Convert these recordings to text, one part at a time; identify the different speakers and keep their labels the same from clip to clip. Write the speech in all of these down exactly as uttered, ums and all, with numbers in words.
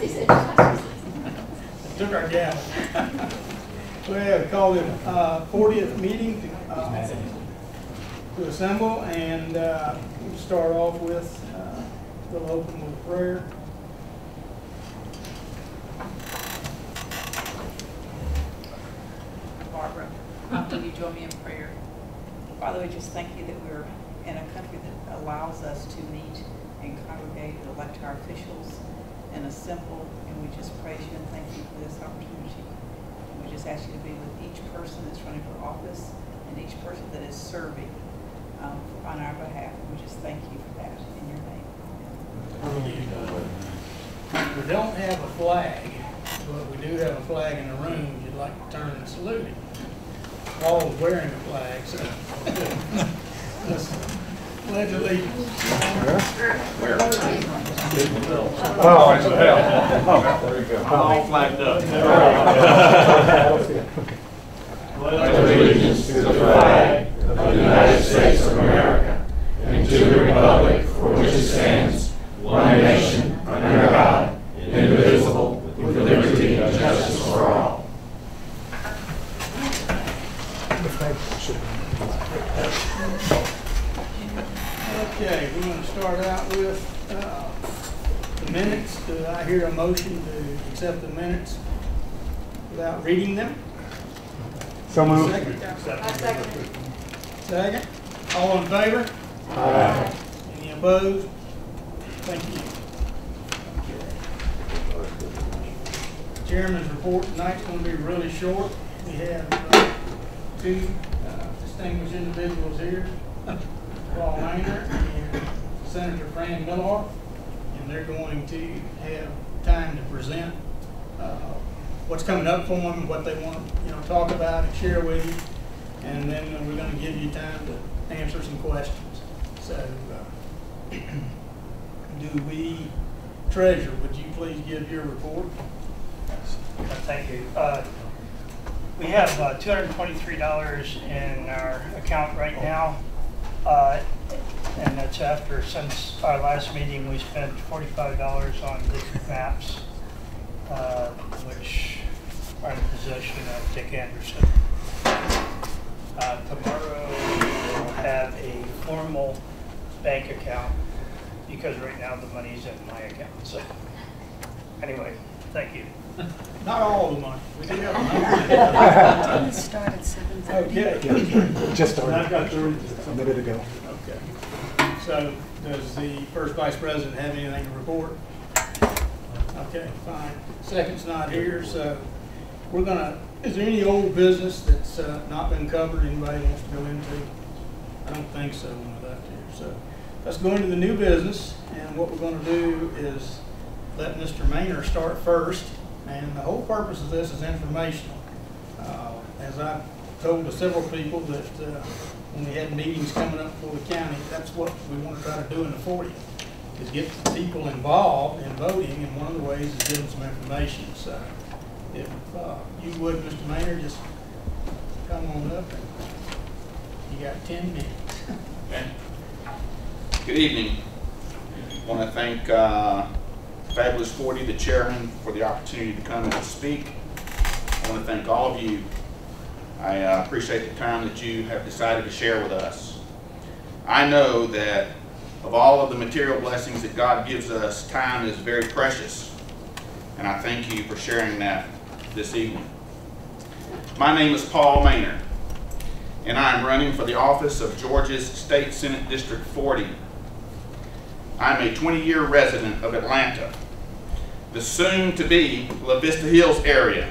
Speaker 1: Took our gavel. We have called it uh, fortieth meeting to, uh, to assemble, and uh, we'll start off with, uh, we'll open with prayer.
Speaker 2: Barbara, um, will you join me in prayer? Father, we just thank you that we're in a country that allows us to meet and congregate and elect our officials and assemble, and we just praise you and thank you for this opportunity. And we just ask you to be with each person that's running for office and each person that is serving um, on our behalf. And we just thank you for that in your name.
Speaker 1: We don't have a flag, but we do have a flag in the room. You'd like to turn and salute him. Paul's wearing a flag, so let's pledge allegiance.
Speaker 3: Where?
Speaker 4: Oh, it's hell.
Speaker 3: Oh, there you go. All flagged up.
Speaker 4: Pledge allegiance to the flag of the United States of America and to the republic for which it stands, one nation, under God, indivisible, with liberty and justice for all.
Speaker 1: Okay, we're going to start out with uh, the minutes. Do I hear a motion to accept the minutes without reading them?
Speaker 4: So moved.
Speaker 1: Second.
Speaker 5: Second.
Speaker 1: Second. All in favor?
Speaker 4: Aye.
Speaker 1: Any opposed? Thank you. Chairman's report tonight's going to be really short. We have uh, two uh, distinguished individuals here, Paul Maner and Senator Fran Millar, and they're going to have time to present uh, what's coming up for them, what they want to you know, talk about and share with you, and then uh, we're going to give you time to answer some questions. So, uh, do we, Treasurer, would you please give your report?
Speaker 6: Thank you. Uh, we have uh, two hundred twenty-three dollars in our account right now, uh, and that's after, since our last meeting, we spent forty-five dollars on district maps, uh, which are in the possession of Dick Anderson. Uh, tomorrow we will have a formal bank account because right now the money's in my account. So anyway, thank you.
Speaker 1: Not all the money. We do have a number.
Speaker 5: We start at seven thirty.
Speaker 1: Okay.
Speaker 4: Just started.
Speaker 1: I've got the
Speaker 4: A minute ago.
Speaker 1: Okay. So, does the first vice president have anything to report? Okay, fine. Second's not here, so we're gonna. Is there any old business that's uh, not been covered? Anybody wants to go into? I don't think so. One of that here. So, let's go into the new business, and what we're going to do is let Mister Maner start first. And the whole purpose of this is informational. Uh, as I've told to several people that uh, when we had meetings coming up for the county, that's what we want to try to do in the fortieth, is get people involved in voting, and one of the ways is give them some information. So if uh, you would, Mister Maner, just come on up, and you got ten minutes.
Speaker 3: Okay. Good evening. I want to thank uh, Fabulous forty, the chairman, for the opportunity to come and to speak. I want to thank all of you. I uh, appreciate the time that you have decided to share with us. I know that of all of the material blessings that God gives us, time is very precious, and I thank you for sharing that this evening. My name is Paul Maner, and I am running for the office of Georgia's State Senate District forty. I'm a twenty-year resident of Atlanta, the soon-to-be La Vista Hills area.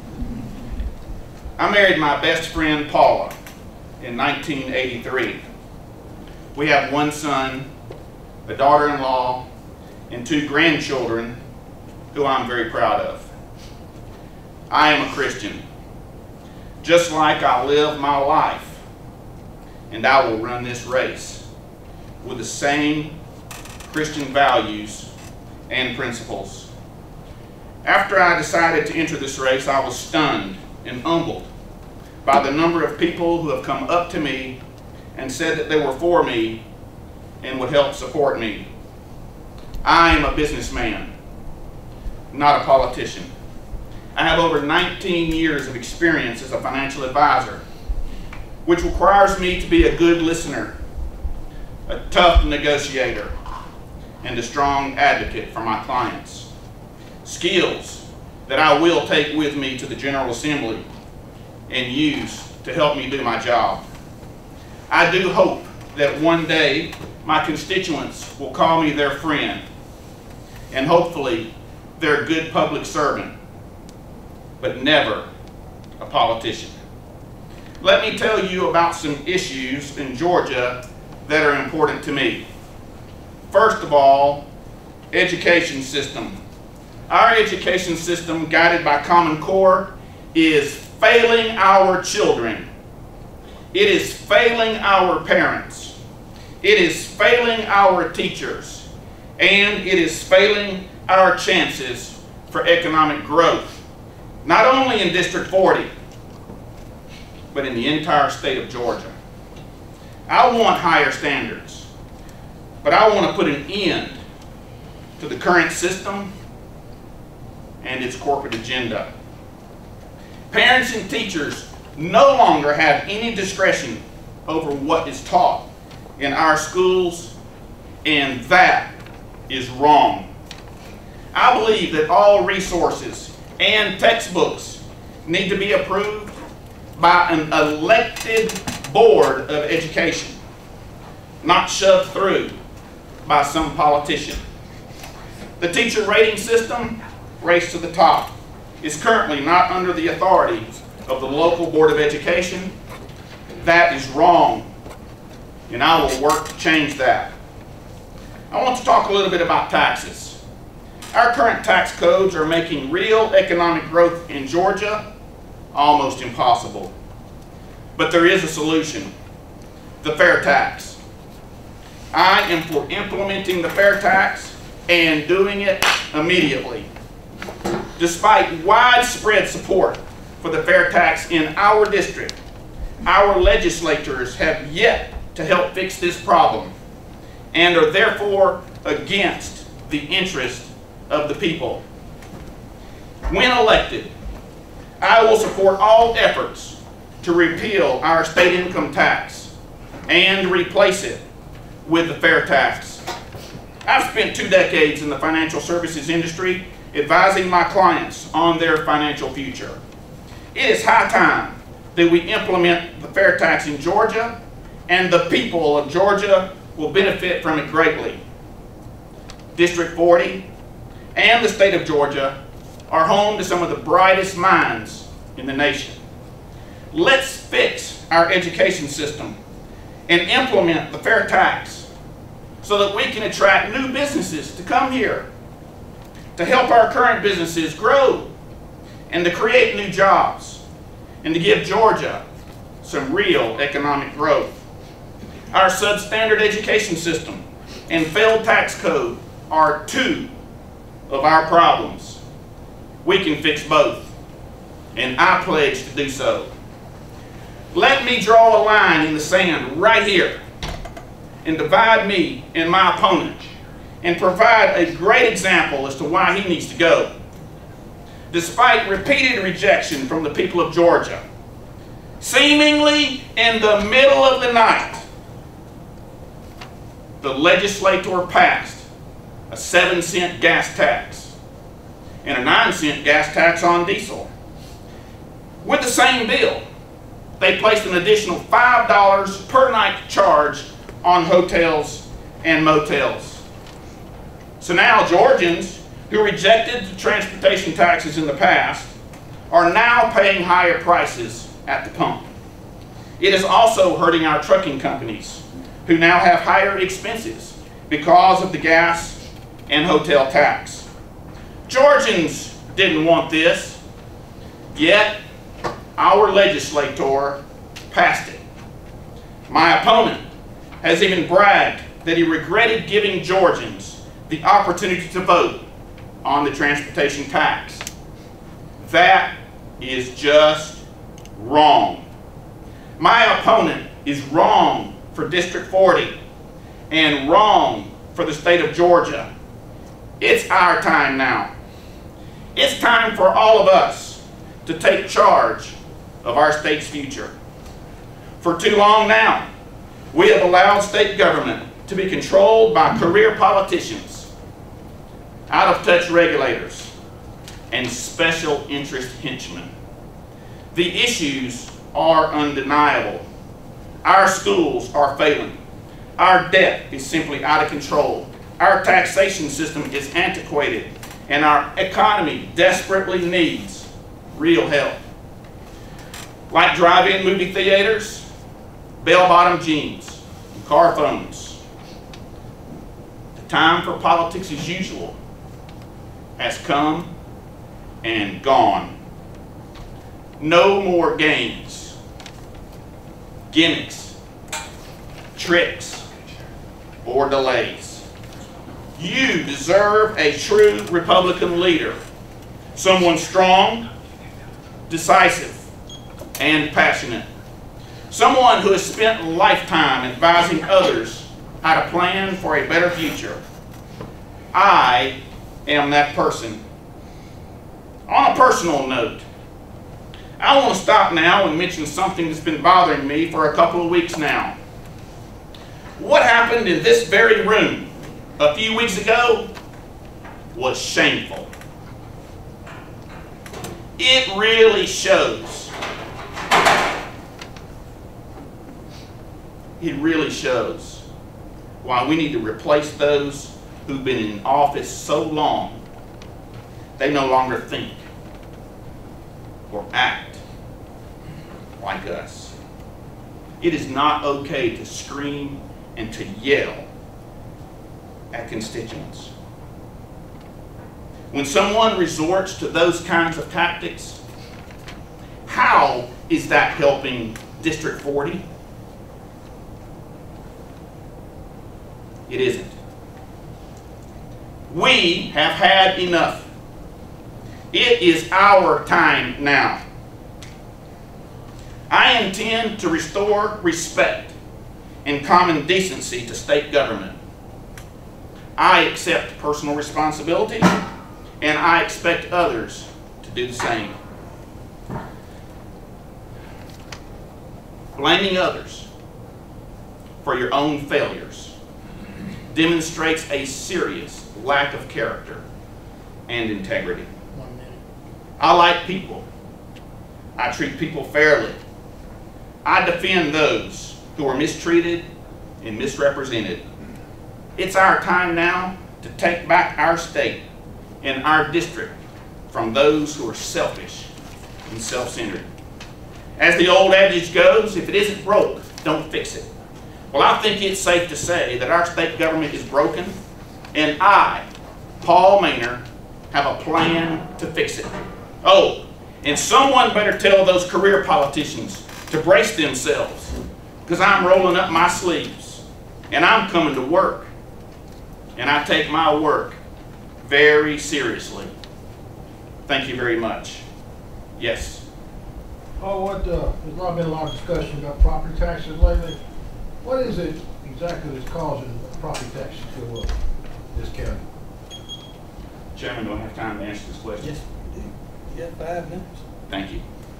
Speaker 3: I married my best friend Paula in nineteen eighty-three. We have one son, a daughter-in-law, and two grandchildren who I'm very proud of. I am a Christian, just like I live my life, and I will run this race with the same Christian values and principles. After I decided to enter this race, I was stunned and humbled by the number of people who have come up to me and said that they were for me and would help support me. I am a businessman. not a politician. I have over nineteen years of experience as a financial advisor, which requires me to be a good listener, a tough negotiator, and a strong advocate for my clients. Skills that I will take with me to the General Assembly and use to help me do my job. I do hope that one day my constituents will call me their friend and hopefully their good public servant, but never a politician. Let me tell you about some issues in Georgia that are important to me. First of all, education system. Our education system, guided by Common Core, is failing our children. It is failing our parents. It is failing our teachers. And it is failing our chances for economic growth, not only in District forty, but in the entire state of Georgia. I want higher standards, but I want to put an end to the current system and its corporate agenda. Parents and teachers no longer have any discretion over what is taught in our schools, and that is wrong. I believe that all resources and textbooks need to be approved by an elected board of education, not shoved through by some politician. The teacher rating system, Race to the Top, is currently not under the authority of the local Board of Education. That is wrong, and I will work to change that. I want to talk a little bit about taxes. Our current tax codes are making real economic growth in Georgia almost impossible. But there is a solution: the fair tax. I am for implementing the fair tax and doing it immediately. Despite widespread support for the fair tax in our district, our legislators have yet to help fix this problem and are therefore against the interest of the people. When elected, I will support all efforts to repeal our state income tax and replace it with the fair tax. I've spent two decades in the financial services industry advising my clients on their financial future. It is high time that we implement the fair tax in Georgia, and the people of Georgia will benefit from it greatly. District forty and the state of Georgia are home to some of the brightest minds in the nation. Let's fix our education system and implement the fair tax so that we can attract new businesses to come here, to help our current businesses grow, and to create new jobs, and to give Georgia some real economic growth. Our substandard education system and failed tax code are two of our problems. We can fix both, and I pledge to do so. Let me draw a line in the sand right here and divide me and my opponent and provide a great example as to why he needs to go. Despite repeated rejection from the people of Georgia, seemingly in the middle of the night, the legislator passed a seven cent gas tax and a nine cent gas tax on diesel. With the same bill, they placed an additional five dollars per night charge on hotels and motels. So now Georgians who rejected the transportation taxes in the past are now paying higher prices at the pump. It is also hurting our trucking companies, who now have higher expenses because of the gas and hotel tax. Georgians didn't want this, yet our legislator passed it. My opponent has even bragged that he regretted giving Georgians the opportunity to vote on the transportation tax. That is just wrong. My opponent is wrong for District forty and wrong for the state of Georgia. It's our time now. It's time for all of us to take charge of our state's future. For too long now, we have allowed state government to be controlled by career politicians, out-of-touch regulators, and special interest henchmen. The issues are undeniable. Our schools are failing. Our debt is simply out of control. Our taxation system is antiquated, and our economy desperately needs real help. Like drive-in movie theaters, bell-bottom jeans, and car phones. The time for politics as usual has come and gone. No more games, gimmicks, tricks, or delays. You deserve a true Republican leader, someone strong, decisive, and passionate. Someone who has spent a lifetime advising others how to plan for a better future. I am that person. On a personal note, I want to stop now and mention something that's been bothering me for a couple of weeks now. What happened in this very room a few weeks ago was shameful. It really shows. It really shows why we need to replace those who've been in office so long they no longer think or act like us. It is not okay to scream and to yell at constituents. When someone resorts to those kinds of tactics, how is that helping District forty? It isn't. We have had enough. It is our time now. I intend to restore respect and common decency to state government. I accept personal responsibility, and I expect others to do the same. Blaming others for your own failures demonstrates a serious lack of character and integrity.
Speaker 1: One minute.
Speaker 3: I like people. I treat people fairly. I defend those who are mistreated and misrepresented. It's our time now to take back our state and our district from those who are selfish and self-centered. As the old adage goes, if it isn't broke, don't fix it. Well, I think it's safe to say that our state government is broken, and I, Paul Maner, have a plan to fix it. Oh, and someone better tell those career politicians to brace themselves, because I'm rolling up my sleeves, and I'm coming to work, and I take my work very seriously. Thank you very much. Yes?
Speaker 7: Oh, what, uh, there's not been a lot of discussion about property taxes lately. What is it exactly that's causing property taxes to go up in this county?
Speaker 3: Chairman, do I have time to answer this question?
Speaker 1: Yes, you do. You have five minutes.
Speaker 3: Thank you.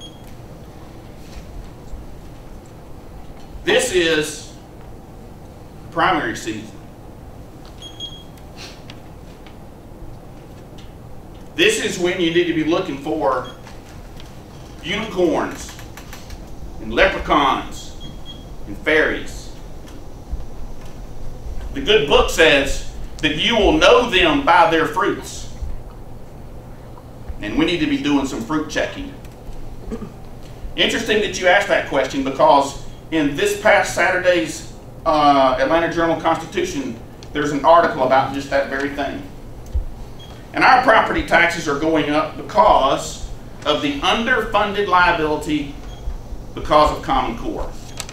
Speaker 3: This is primary season. This is when you need to be looking for unicorns and leprechauns and fairies. The good book says that you will know them by their fruits. And we need to be doing some fruit checking. Interesting that you asked that question, because in this past Saturday's uh, Atlanta Journal-Constitution, there's an article about just that very thing. And our property taxes are going up because of the underfunded liability because of Common Core.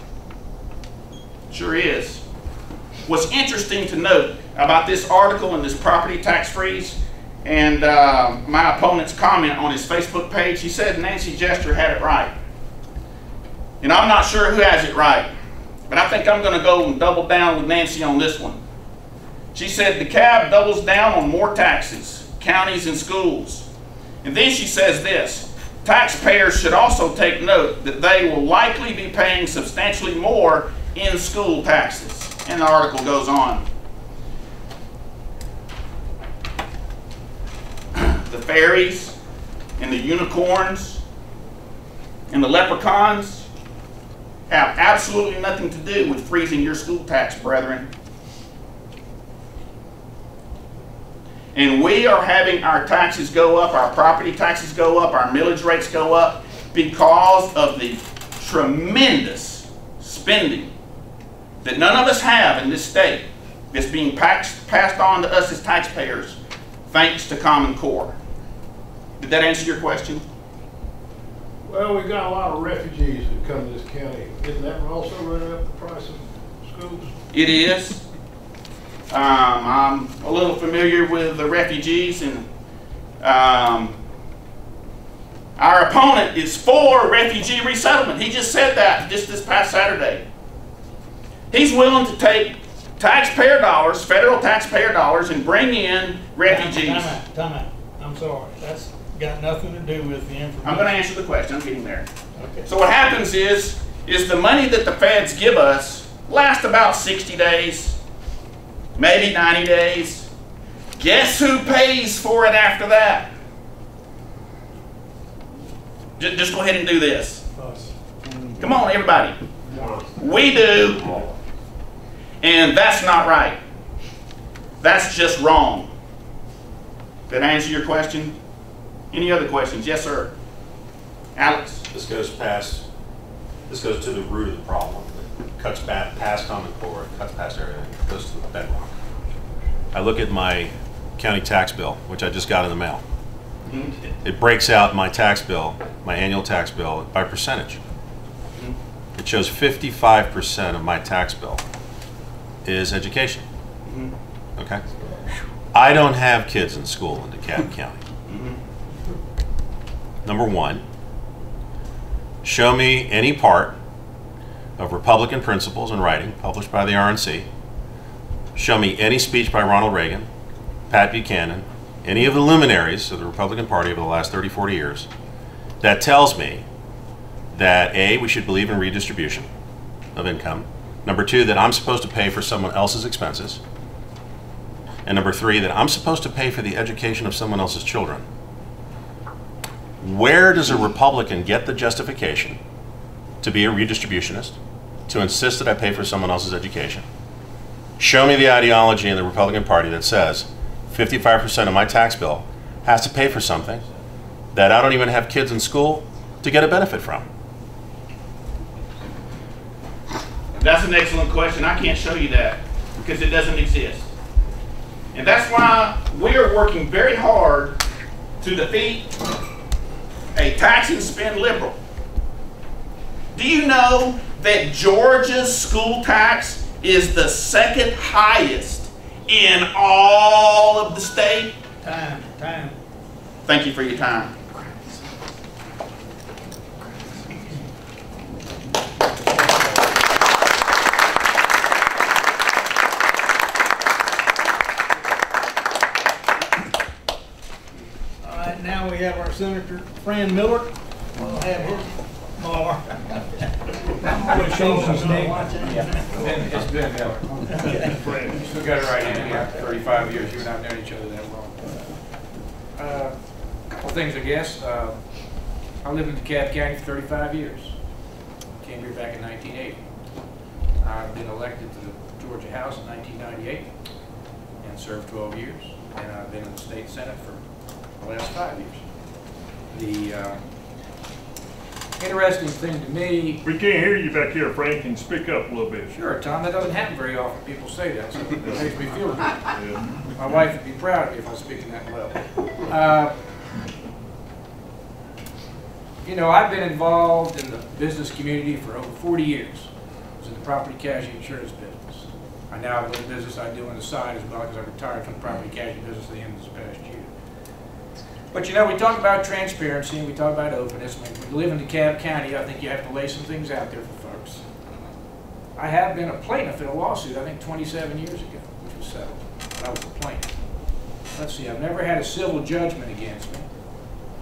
Speaker 3: Sure is. What's interesting to note about this article and this property tax freeze, and uh, my opponent's comment on his Facebook page, he said Nancy Jester had it right. And I'm not sure who has it right, but I think I'm going to go and double down with Nancy on this one. She said the cab doubles down on more taxes, counties and schools. And then she says this, taxpayers should also take note that they will likely be paying substantially more in school taxes. And the article goes on. The fairies and the unicorns and the leprechauns have absolutely nothing to do with freezing your school tax, brethren. And we are having our taxes go up, our property taxes go up, our millage rates go up because of the tremendous spending that none of us have in this state that's being passed, passed on to us as taxpayers thanks to Common Core. Did that answer your question?
Speaker 7: Well, we've got a lot of refugees that come to this county. Isn't that also running up the price of schools?
Speaker 3: It is. Um, I'm a little familiar with the refugees, and um, our opponent is for refugee resettlement. He just said that just this past Saturday. He's willing to take taxpayer dollars, federal taxpayer dollars, and bring in refugees.
Speaker 1: Time out, time out. I'm sorry. That's got nothing to do with the information.
Speaker 3: I'm going to answer the question. I'm getting there.
Speaker 1: Okay.
Speaker 3: So what happens is, is the money that the feds give us lasts about sixty days, maybe ninety days. Guess who pays for it after that? Just, just go ahead and do this.
Speaker 1: Us.
Speaker 3: Come on, everybody. We do. And that's not right. That's just wrong. Did I answer your question? Any other questions? Yes, sir. Alex.
Speaker 8: This goes past, this goes to the root of the problem. It cuts back past Common Core, it cuts past everything, it goes to the bedrock. I look at my county tax bill, which I just got in the mail. Mm-hmm. It breaks out my tax bill, my annual tax bill, by percentage. Mm-hmm. It shows fifty-five percent of my tax bill is education. Mm-hmm. Okay? I don't have kids in school in DeKalb County. Mm-hmm. Number one, show me any part of Republican Principles in Writing published by the R N C. Show me any speech by Ronald Reagan, Pat Buchanan, any of the luminaries of the Republican Party over the last thirty, forty years that tells me that A, we should believe in redistribution of income. Number two, that I'm supposed to pay for someone else's expenses. And number three, that I'm supposed to pay for the education of someone else's children. Where does a Republican get the justification to be a redistributionist, to insist that I pay for someone else's education? Show me the ideology in the Republican Party that says fifty-five percent of my tax bill has to pay for something that I don't even have kids in school to get a benefit from.
Speaker 3: That's an excellent question. I can't show you that because it doesn't exist. And that's why we are working very hard to defeat a tax and spend liberal. Do you know that Georgia's school tax is the second highest in all of the state?
Speaker 1: Time, time.
Speaker 3: Thank you for your time.
Speaker 1: All right, now we have our Senator Fran Millar. We'll have his bar. I'm going to change his name.
Speaker 9: It's been Miller. You still got it right in here after thirty-five years. You and I have known each other that long. A uh, couple things, I guess. Uh, I lived in DeKalb County for thirty-five years. Came here back in nineteen eighty. I've been elected to the Georgia House in nineteen ninety-eight and served twelve years. And I've been in the state Senate for the last five years. The uh, interesting thing to me.
Speaker 10: We can't hear you back here, Frank. Can you speak up a little bit?
Speaker 9: Sure, Tom. That doesn't happen very often. People say that, so it makes me feel good. Yeah. My wife would be proud of me if I was speaking that low. Uh, you know, I've been involved in the business community for over forty years. I was in the property casualty insurance business. I now have a little business I do on the side as well because I retired from the property casualty business at the end of this past year. But you know, we talk about transparency and we talk about openness. When you live in DeKalb County, I think you have to lay some things out there for folks. I have been a plaintiff in a lawsuit, I think twenty-seven years ago, which was settled, but I was a plaintiff. Let's see, I've never had a civil judgment against me.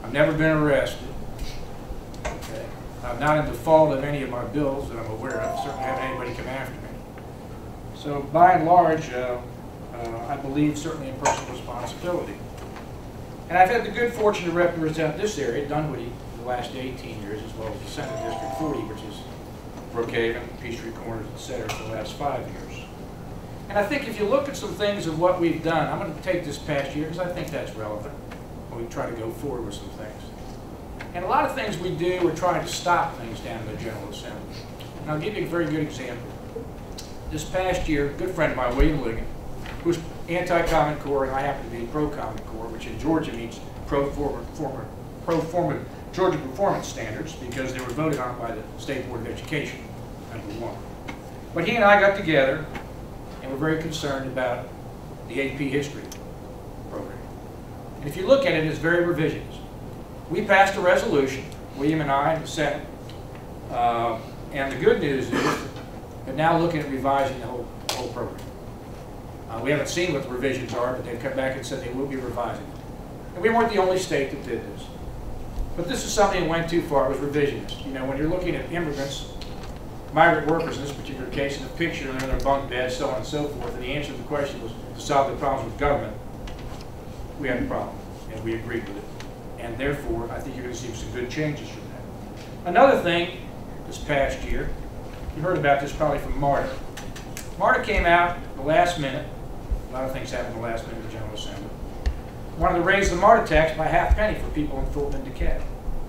Speaker 9: I've never been arrested. Okay. I'm not in default of any of my bills that I'm aware of. Certainly haven't anybody come after me. So by and large, uh, uh, I believe certainly in personal responsibility. And I've had the good fortune to represent this area, Dunwoody, for the last eighteen years, as well as the Senate District forty, which is Brookhaven, Peachtree Corners, et cetera, for the last five years. And I think if you look at some things of what we've done, I'm going to take this past year because I think that's relevant when we try to go forward with some things. And a lot of things we do, we're trying to stop things down in the General Assembly. And I'll give you a very good example. This past year, a good friend of mine, William Ligon, who's anti-Common Core, and I happen to be pro-Common Core, which in Georgia means pro-forma, pro-forma Georgia performance standards, because they were voted on by the State Board of Education, number one. But he and I got together, and we're very concerned about the A P history program. And if you look at it, it's very revisionist. We passed a resolution, William and I in the Senate, uh, and the good news is they're now looking at revising the whole, the whole program. Uh, we haven't seen what the revisions are, but they've come back and said they will be revising it. And we weren't the only state that did this. But this is something that went too far. It was revisionist. You know, when you're looking at immigrants, migrant workers in this particular case, in a picture, they're in their bunk beds, so on and so forth, and the answer to the question was to solve the problems with government, we had a problem, and we agreed with it. And therefore, I think you're going to see some good changes from that. Another thing, this past year, you heard about this probably from Marta. Marta came out at the last minute. A lot of things happened in the last minute of the General Assembly. Wanted to raise the MARTA tax by half penny for people in Fulton and DeKalb.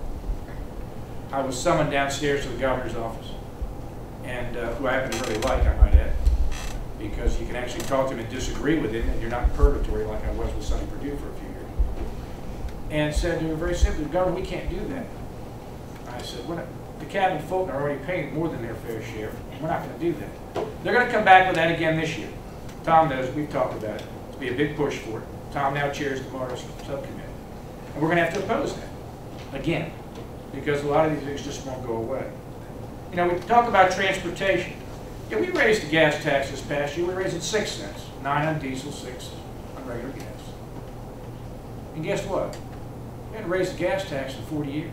Speaker 9: I was summoned downstairs to the governor's office, and uh, who I happen to really like, I might add, because you can actually talk to him and disagree with him, and you're not in purgatory like I was with Sonny Perdue for a few years. And said to him very simply, Governor, we can't do that. I said, we're not, DeKalb and Fulton are already paying more than their fair share. We're not going to do that. They're going to come back with that again this year. Tom knows, we've talked about it. It'll be a big push for it. Tom now chairs the MARTA subcommittee. And we're going to have to oppose that again, because a lot of these things just won't go away. You know, we talk about transportation. Yeah, we raised the gas tax this past year. We raised it six cents. Nine on diesel, six on regular gas. And guess what? We haven't raised the gas tax in forty years.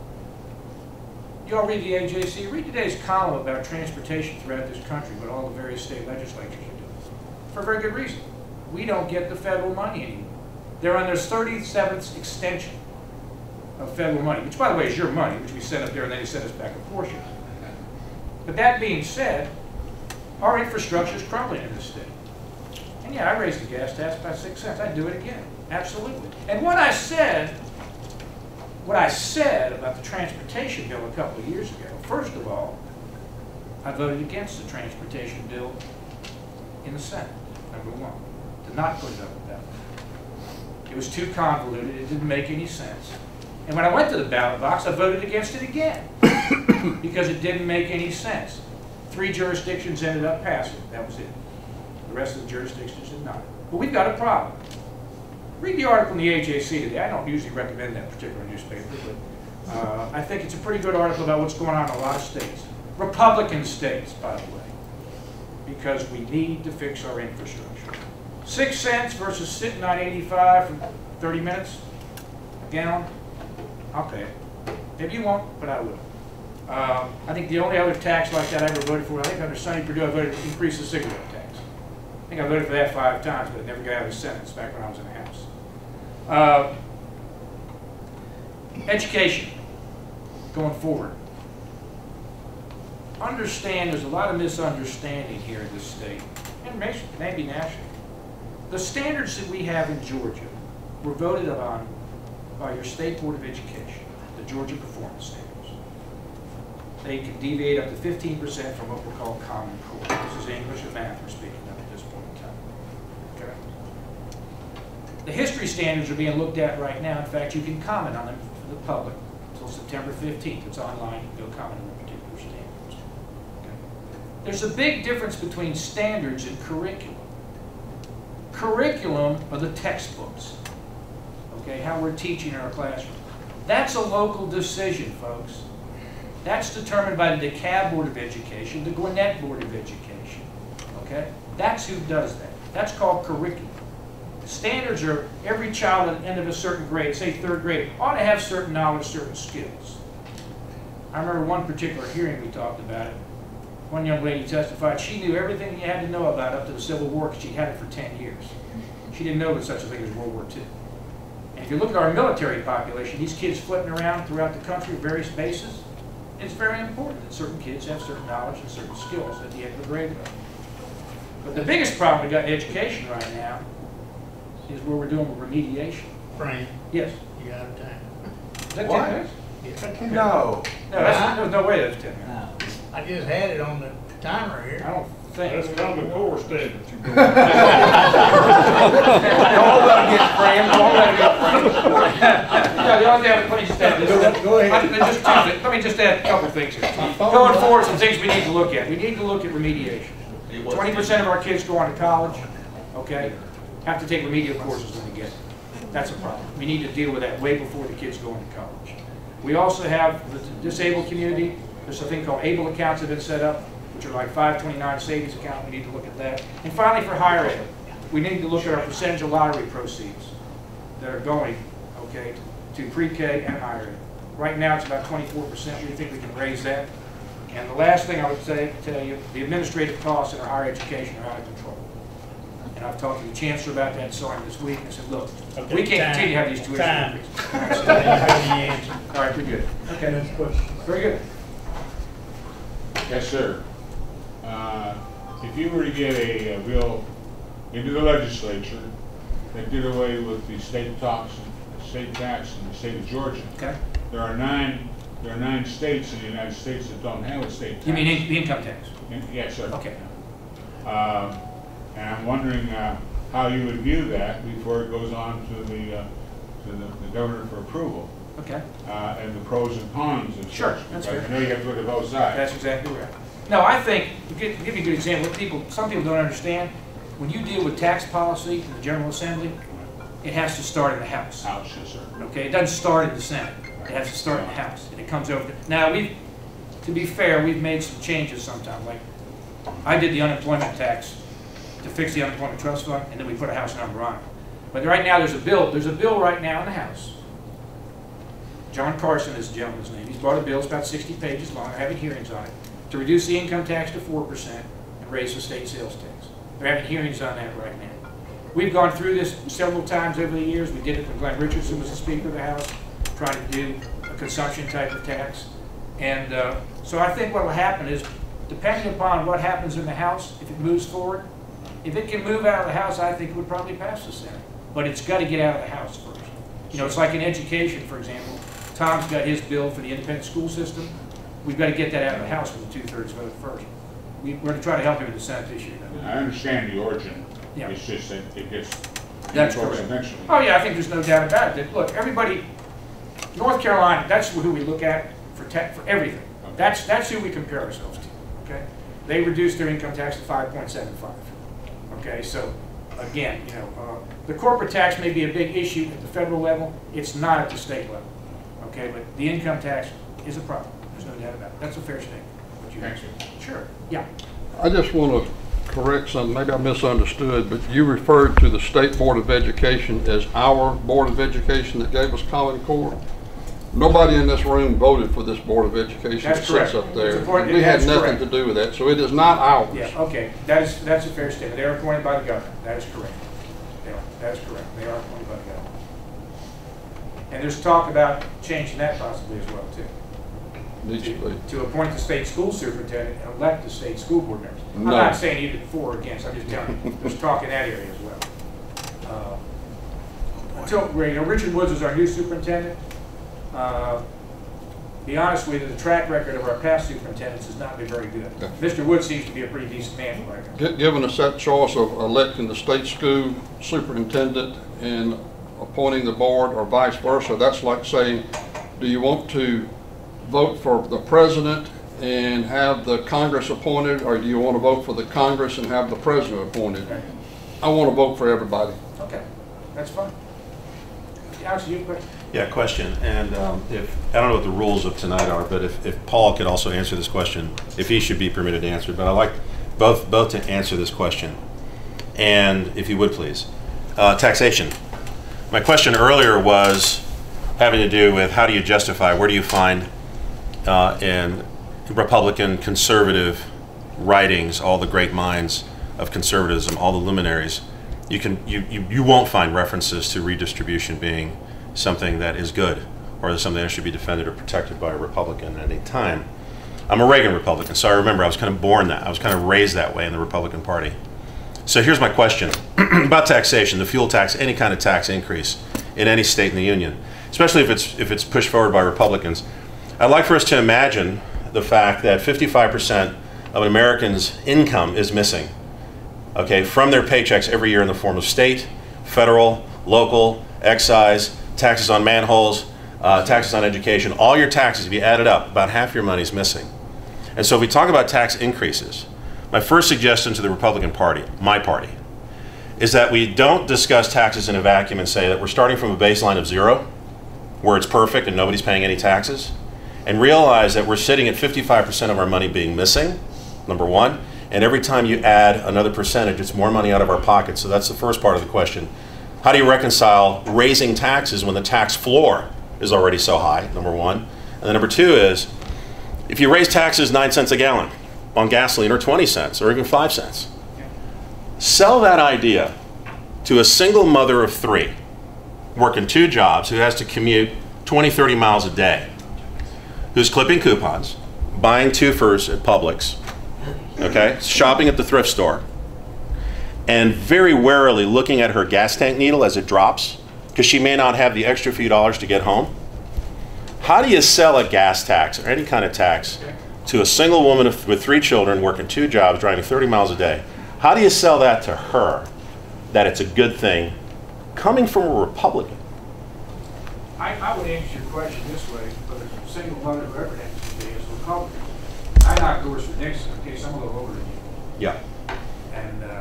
Speaker 9: You all read the A J C. Read today's column about transportation throughout this country, what all the various state legislatures are doing. For a very good reason. We don't get the federal money anymore. They're on their thirty-seventh extension of federal money, which, by the way, is your money, which we sent up there, and then they sent us back a portion. But that being said, our infrastructure is crumbling in this state. And yeah, I raised the gas tax by six cents. I'd do it again. Absolutely. And what I said, what I said about the transportation bill a couple of years ago, first of all, I voted against the transportation bill in the Senate, number one. Did not put it up with that. It was too convoluted. It didn't make any sense. And when I went to the ballot box, I voted against it again because it didn't make any sense. Three jurisdictions ended up passing. That was it. The rest of the jurisdictions did not. But we've got a problem. Read the article in the A J C today. I don't usually recommend that particular newspaper, but uh, I think it's a pretty good article about what's going on in a lot of states. Republican states, by the way, because we need to fix our infrastructure. Six cents versus sitting on eighty-five for thirty minutes a gallon. I'll pay it. Maybe you won't, but I will. Uh, I think the only other tax like that I ever voted for, I think under Sonny Perdue, I voted to increase the cigarette tax. I think I voted for that five times, but it never got out of the Senate. It's back when I was in the House. Uh, education, going forward. Understand there's a lot of misunderstanding here in this state, and maybe nationally. The standards that we have in Georgia were voted on by your State Board of Education, the Georgia Performance Standards. They can deviate up to fifteen percent from what we call Common Core. This is English and math we're speaking of at this point in time. Okay. The history standards are being looked at right now. In fact, you can comment on them for the public until September fifteenth. It's online. You can go comment on the particular standards. Okay. There's a big difference between standards and curriculum. Curriculum are the textbooks. Okay, how we're teaching in our classroom. That's a local decision, folks. That's determined by the DeKalb Board of Education, the Gwinnett Board of Education. Okay? That's who does that. That's called curriculum. Standards are every child at the end of a certain grade, say third grade, ought to have certain knowledge, certain skills. I remember one particular hearing we talked about it. One young lady testified she knew everything you had to know about up to the Civil War because she'd had it for ten years. She didn't know there was such a thing as World War Two. And if you look at our military population, these kids flitting around throughout the country at various bases, it's very important that certain kids have certain knowledge and certain skills at the end of the grade level. But the biggest problem we got in education right now is where we're doing remediation.
Speaker 1: Frank,
Speaker 9: Yes.
Speaker 1: you out of time.
Speaker 9: Is that
Speaker 3: What?
Speaker 9: ten minutes?
Speaker 1: Yeah.
Speaker 3: No.
Speaker 9: No, that's, there's no way that's ten minutes.
Speaker 1: I just had it on the timer
Speaker 9: I
Speaker 1: here.
Speaker 9: don't think.
Speaker 10: That's common core standards. You
Speaker 9: Don't let it get framed, don't let it get framed. Yeah, the only thing, let me just add this.
Speaker 1: Go- go ahead.
Speaker 9: I- just two thi- Let me just add a couple things here.
Speaker 1: phone
Speaker 9: Going
Speaker 1: line.
Speaker 9: forward, some things we need to look at. We need to look at remediation. Twenty percent of our kids go on to college, okay, have to take remedial courses when they get there. That's a problem. We need to deal with that way before the kids go into college. We also have the disabled community. There's a thing called ABLE accounts that have been set up, which are like five twenty-nine savings account. We need to look at that. And finally, for higher ed, we need to look at our percentage of lottery proceeds that are going, okay, to pre-K and higher ed. Right now, it's about twenty-four percent. We think we can raise that. And the last thing I would say, tell you, the administrative costs in our higher education are out of control. And I've talked to the chancellor about that, saw him this week, and said, look,
Speaker 1: Okay,
Speaker 9: we can't
Speaker 1: time.
Speaker 9: continue to have these tuition
Speaker 1: Time.
Speaker 9: increases.
Speaker 1: I didn't have any answer.
Speaker 9: All right, pretty good. Okay,
Speaker 1: Next question.
Speaker 9: very good.
Speaker 11: Yes, sir. Uh, If you were to get a a bill into the legislature that did away with the state tax, the state tax in the state of Georgia,
Speaker 9: Okay.
Speaker 11: there are nine, there are nine states in the United States that don't have a state tax.
Speaker 9: You mean in- the income tax?
Speaker 11: In- Yes, sir.
Speaker 9: Okay.
Speaker 11: Uh, And I'm wondering uh, how you would view that before it goes on to the, uh, to the the governor for approval,
Speaker 9: Okay.
Speaker 11: uh, and the pros and cons of
Speaker 9: Sure,
Speaker 11: such.
Speaker 9: that's
Speaker 11: Because
Speaker 9: fair.
Speaker 11: I know you have to look at both sides.
Speaker 9: That's exactly right. No, I think, to give to give you a good example, what people, some people don't understand, when you deal with tax policy in the General Assembly, it has to start in the House.
Speaker 11: Ouch, yes, sir.
Speaker 9: Okay, it doesn't start in the Senate. It has to start in the House, and it comes over. The, now, we've, to be fair, we've made some changes sometimes. Like, I did the unemployment tax to fix the unemployment trust fund, and then we put a house number on it. But right now, there's a bill. There's a bill right now in the House. John Carson is the gentleman's name. He's brought a bill. It's about sixty pages long. They're having hearings on it to reduce the income tax to four percent and raise the state sales tax. They're having hearings on that right now. We've gone through this several times over the years. We did it when Glenn Richardson was the Speaker of the House, trying to do a consumption type of tax. And uh, so I think what will happen is, depending upon what happens in the House, if it moves forward, if it can move out of the House, I think it would probably pass the Senate. But it's got to get out of the House first. You know, it's like in education, for example. Tom's got his bill for the independent school system. We've got to get that out of the House with a two-thirds vote first. We, we're going to try to help him in the Senate this year.
Speaker 11: I understand the origin.
Speaker 9: Yeah.
Speaker 11: It's just that it gets
Speaker 9: That's
Speaker 11: enforced
Speaker 9: correct.
Speaker 11: eventually.
Speaker 9: Oh, yeah, I think there's no doubt about it. That, look, everybody, North Carolina, that's who we look at for tech, for everything. That's, that's who we compare ourselves to, okay? They reduced their income tax to five point seven five, okay? So, again, you know, uh, the corporate tax may be a big issue at the federal level. It's not at the state level, okay? But the income tax is a problem. There's no doubt about it. That's a fair statement. What you
Speaker 11: Thank you.
Speaker 9: Sure, yeah.
Speaker 12: I just want to correct something, maybe I misunderstood, but you referred to the State Board of Education as our Board of Education that gave us Common Core. Nobody in this room voted for this Board of Education that
Speaker 9: That's
Speaker 12: sits
Speaker 9: correct.
Speaker 12: up there.
Speaker 9: It's important-
Speaker 12: We had
Speaker 9: that's
Speaker 12: nothing
Speaker 9: correct.
Speaker 12: to do with that, so it is not ours.
Speaker 9: Yeah, okay, that is, that's a fair statement. They are appointed by the governor. That is correct. They are, that is correct. They are appointed by the governor. And there's talk about changing that possibly as well, too.
Speaker 12: Needs to be.
Speaker 9: To appoint the state school superintendent and elect the state school board members. I'm
Speaker 12: No.
Speaker 9: not saying either for or against, I'm just telling you, there's talk in that area as well. Uh, Until, you know, Richard Woods is our new superintendent. Uh, Be honest with you, the track record of our past superintendents has not been very good.
Speaker 12: Yeah.
Speaker 9: Mister Woods seems to be a pretty decent man right now.
Speaker 12: Gi- Giving us that choice of electing the state school superintendent and appointing the board or vice versa, that's like saying, do you want to vote for the president and have the Congress appointed, or do you want to vote for the Congress and have the president appointed?
Speaker 9: Okay.
Speaker 12: I want to vote for everybody.
Speaker 9: Okay, that's fine. Alex, you have a question?
Speaker 8: Yeah, question. And um, if, I don't know what the rules of tonight are, but if, if Paul could also answer this question, if he should be permitted to answer it, but I'd like both, both to answer this question. And if you would please. uh, taxation. My question earlier was having to do with how do you justify, where do you find uh, in Republican conservative writings, all the great minds of conservatism, all the luminaries, you can you, you, you won't find references to redistribution being something that is good or something that should be defended or protected by a Republican at any time. I'm a Reagan Republican, so I remember I was kind of born that. I was kind of raised that way in the Republican Party. So here's my question about taxation, the fuel tax, any kind of tax increase in any state in the union, especially if it's, if it's pushed forward by Republicans. I'd like for us to imagine the fact that fifty-five percent of an American's income is missing, okay, from their paychecks every year in the form of state, federal, local, excise, taxes on manholes, uh, taxes on education. All your taxes, if you add it up, about half your money is missing. And so if we talk about tax increases, my first suggestion to the Republican Party, my party, is that we don't discuss taxes in a vacuum and say that we're starting from a baseline of zero, where it's perfect and nobody's paying any taxes, and realize that we're sitting at fifty-five percent of our money being missing, number one, and every time you add another percentage, it's more money out of our pockets. So that's the first part of the question. How do you reconcile raising taxes when the tax floor is already so high, number one? And then number two is, if you raise taxes nine cents a gallon on gasoline, or twenty cents, or even five cents, sell that idea to a single mother of three working two jobs who has to commute twenty, thirty miles a day, who's clipping coupons, buying twofers at Publix, okay, shopping at the thrift store, and very warily looking at her gas tank needle as it drops because she may not have the extra few dollars to get home. How do you sell a gas tax or any kind of tax to a single woman with three children working two jobs, driving thirty miles a day? How do you sell that to her that it's a good thing coming from a Republican?
Speaker 9: I, I would answer your question this way, whether it's a single mother, whoever it happens to be, as a Republican. I knocked doors for Nixon, okay, so I'm a little older than you.
Speaker 8: Yeah.
Speaker 9: And uh,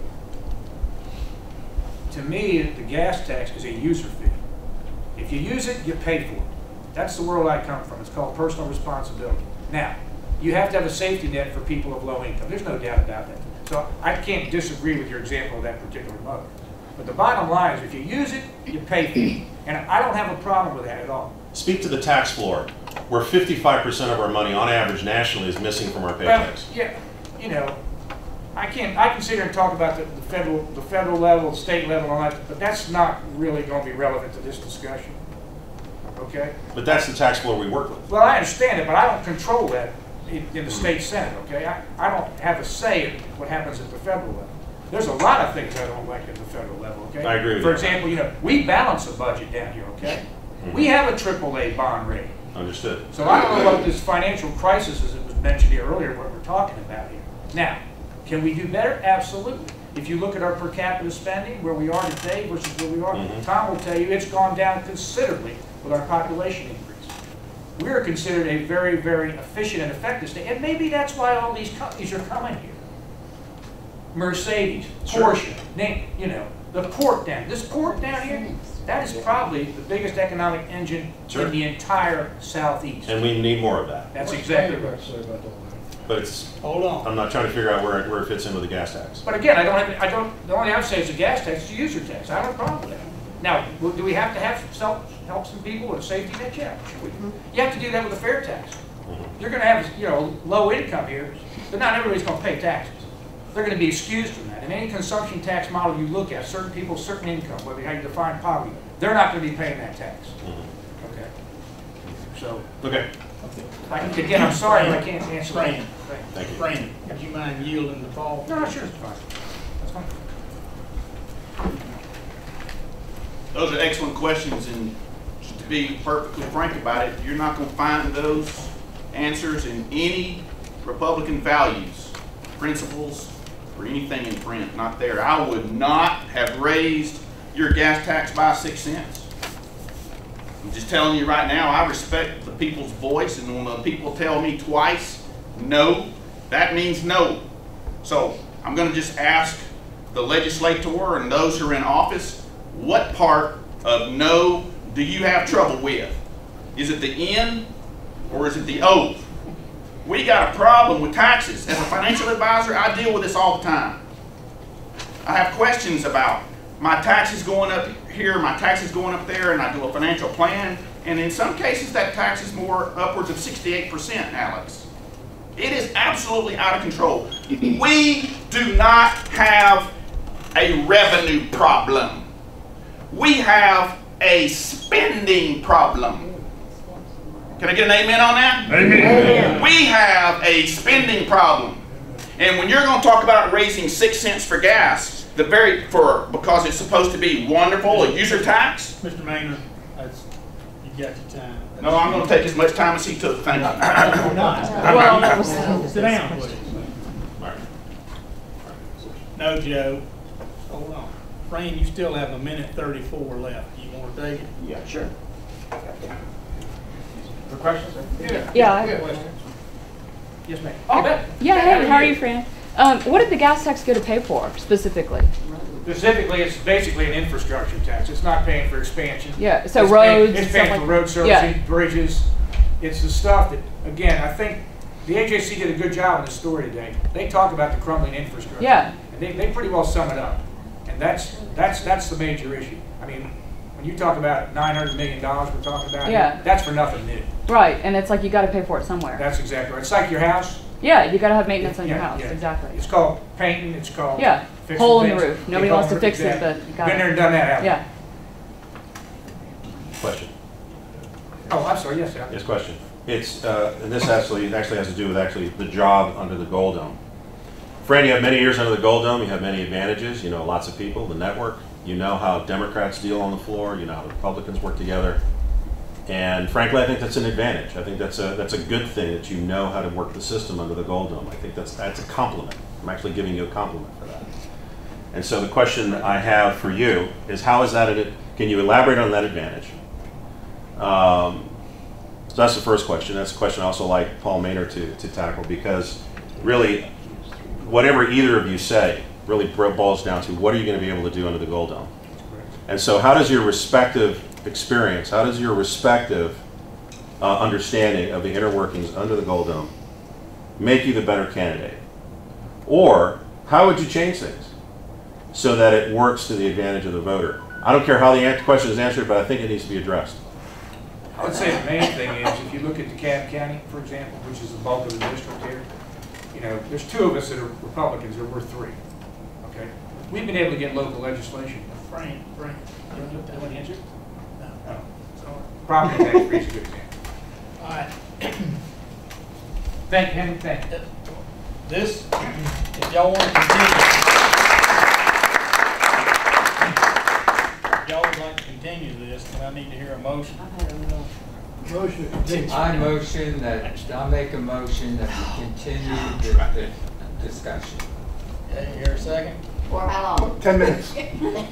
Speaker 9: to me, the gas tax is a user fee. If you use it, you pay for it. That's the world I come from. It's called personal responsibility. Now, you have to have a safety net for people of low income. There's no doubt about that. So I can't disagree with your example of that particular mother. But the bottom line is, if you use it, you pay for it. And I don't have a problem with that at all.
Speaker 8: Speak to the tax floor, where fifty-five percent of our money on average nationally is missing from our paychecks.
Speaker 9: Well, yeah, you know, I can't, I can sit here and talk about the, the federal, the federal level, the state level, and all that, but that's not really going to be relevant to this discussion. Okay?
Speaker 8: But that's the tax floor we work with.
Speaker 9: Well, I understand it, but I don't control that in, in the state senate. Okay? I, I don't have a say in what happens at the federal level. There's a lot of things I don't like at the federal level. Okay?
Speaker 8: I agree with
Speaker 9: For
Speaker 8: you.
Speaker 9: example, you know, we balance a budget down here. Okay? Mm-hmm. We have a triple A bond rating.
Speaker 8: Understood.
Speaker 9: So I don't know what this financial crisis, as it was mentioned here earlier, what we're talking about here. Now, can we do better? Absolutely. If you look at our per capita spending, where we are today versus where we are, mm-hmm. Tom will tell you it's gone down considerably with our population increase. We're considered a very, very efficient and effective state, and maybe that's why all these companies are coming here. Mercedes, Porsche, sure. name, you know, the port down, this port down here, that is probably the biggest economic engine sure. in the entire Southeast.
Speaker 8: And we need more of that.
Speaker 9: That's exactly right.
Speaker 8: But it's,
Speaker 1: hold on.
Speaker 8: I'm not trying to figure out where it, where it fits in with the gas tax.
Speaker 9: But again, I don't have, I don't, the only thing I would say is a gas tax, it's a user tax. I don't have a problem with that. Now, do we have to have some, help some people with a safety net? Yeah, sure we do. You have to do that with a fair tax. Mm-hmm. You're going to have, you know, low income here, but not everybody's going to pay taxes. They're going to be excused from that. In any consumption tax model you look at, certain people, certain income, whether how you define poverty, they're not going to be paying that tax. Mm-hmm. Okay. So.
Speaker 8: Okay.
Speaker 9: I, again, I'm sorry, but I can't answer
Speaker 1: Fran,
Speaker 9: that.
Speaker 8: Thank you.
Speaker 1: Fran, would you mind yielding the ball?
Speaker 9: No, sure, it's fine. That's fine.
Speaker 3: Those are excellent questions, and just to be perfectly frank about it, you're not going to find those answers in any Republican values, principles, or anything in print. Not there. I would not have raised your gas tax by six cents. I'm just telling you right now, I respect the people's voice, and when the people tell me twice no, that means no. So I'm going to just ask the legislator and those who are in office, what part of no do you have trouble with? Is it the N or is it the O? We got a problem with taxes. As a financial advisor, I deal with this all the time. I have questions about my taxes going up here, my taxes going up there, and I do a financial plan, and in some cases that tax is more upwards of sixty-eight percent, Alex. It is absolutely out of control. We do not have a revenue problem. We have a spending problem. Can I get an amen on that?
Speaker 10: Amen.
Speaker 3: We have a spending problem. And when you're going to talk about raising six cents for gas, the very for because it's supposed to be wonderful, a user tax.
Speaker 1: Mister Maner, that's, you got your time.
Speaker 3: No, I'm going to take as much time as he took. Thank you.
Speaker 1: We're not.
Speaker 5: Well, that was-
Speaker 1: Sit down, please. No, Joe. Hold on. Fran, you still have a minute thirty-four left. You want to take it?
Speaker 9: Yeah, sure. For questions?
Speaker 7: Yeah.
Speaker 5: Yeah, I-
Speaker 7: Yeah.
Speaker 9: Yes, ma'am. Oh, Ben.
Speaker 5: Yeah, hey, how are you, Fran? Um, what did the gas tax go to pay for specifically?
Speaker 9: Specifically, it's basically an infrastructure tax. It's not paying for expansion.
Speaker 5: Yeah, so
Speaker 9: It's
Speaker 5: roads
Speaker 9: paying-
Speaker 5: and
Speaker 9: It's
Speaker 5: stuff
Speaker 9: paying
Speaker 5: like
Speaker 9: for road
Speaker 5: Yeah.
Speaker 9: servicing, bridges. It's the stuff that, again, I think the A J C did a good job in the story today. They talk about the crumbling infrastructure.
Speaker 5: Yeah.
Speaker 9: And they, they pretty well sum it up. And that's, that's, that's the major issue. I mean, when you talk about nine hundred million dollars we're talking about,
Speaker 5: Yeah.
Speaker 9: that's for nothing new.
Speaker 5: Right, and it's like you got to pay for it somewhere.
Speaker 9: That's exactly right. It's like your house.
Speaker 5: Yeah, you got to have maintenance on your
Speaker 9: Yeah,
Speaker 5: house.
Speaker 9: yeah.
Speaker 5: Exactly.
Speaker 9: It's called painting, it's called
Speaker 5: Yeah,
Speaker 9: fixing
Speaker 5: hole in the
Speaker 9: things.
Speaker 5: roof.
Speaker 9: They
Speaker 5: Nobody
Speaker 9: call
Speaker 5: wants to
Speaker 9: them-
Speaker 5: fix it,
Speaker 9: exactly.
Speaker 5: but you got
Speaker 9: Been there and done that, haven't
Speaker 5: Yeah.
Speaker 8: Question.
Speaker 9: you? Oh, I'm sorry, yes, Al.
Speaker 8: Yes, question. It's, uh, and this actually, it actually has to do with actually the job under the Gold Dome. Fran, you have many years under the Gold Dome, you have many advantages, you know lots of people, the network, you know how Democrats deal on the floor, you know how the Republicans work together. And frankly, I think that's an advantage. I think that's a, that's a good thing that you know how to work the system under the Gold Dome. I think that's, that's a compliment. I'm actually giving you a compliment for that. And so the question I have for you is how is that, a, can you elaborate on that advantage? Um, so that's the first question. That's a question I also like Paul Maner to, to tackle, because really, whatever either of you say really boils down to what are you going to be able to do under the Gold Dome? And so how does your respective experience, how does your respective uh, understanding of the inner workings under the Gold Dome make you the better candidate? Or how would you change things so that it works to the advantage of the voter? I don't care how the an- question is answered, but I think it needs to be addressed.
Speaker 9: I would say the main thing is, if you look at DeKalb County, for example, which is the bulk of the district here, you know, there's two of us that are Republicans, or we're three, okay? We've been able to get local legislation.
Speaker 1: Frank, Frank, you want to answer?
Speaker 9: No. Property tax freeze is a good example.
Speaker 1: All right.
Speaker 9: Thank you, Henry, thank you.
Speaker 1: This, if y'all want to continue, if y'all would like to continue this, then I need to hear a motion.
Speaker 7: Motion to continue.
Speaker 13: I motion that, I make a motion that we continue the, the discussion.
Speaker 1: Okay, you hear a second?
Speaker 5: For how long?
Speaker 7: Ten minutes.
Speaker 8: Time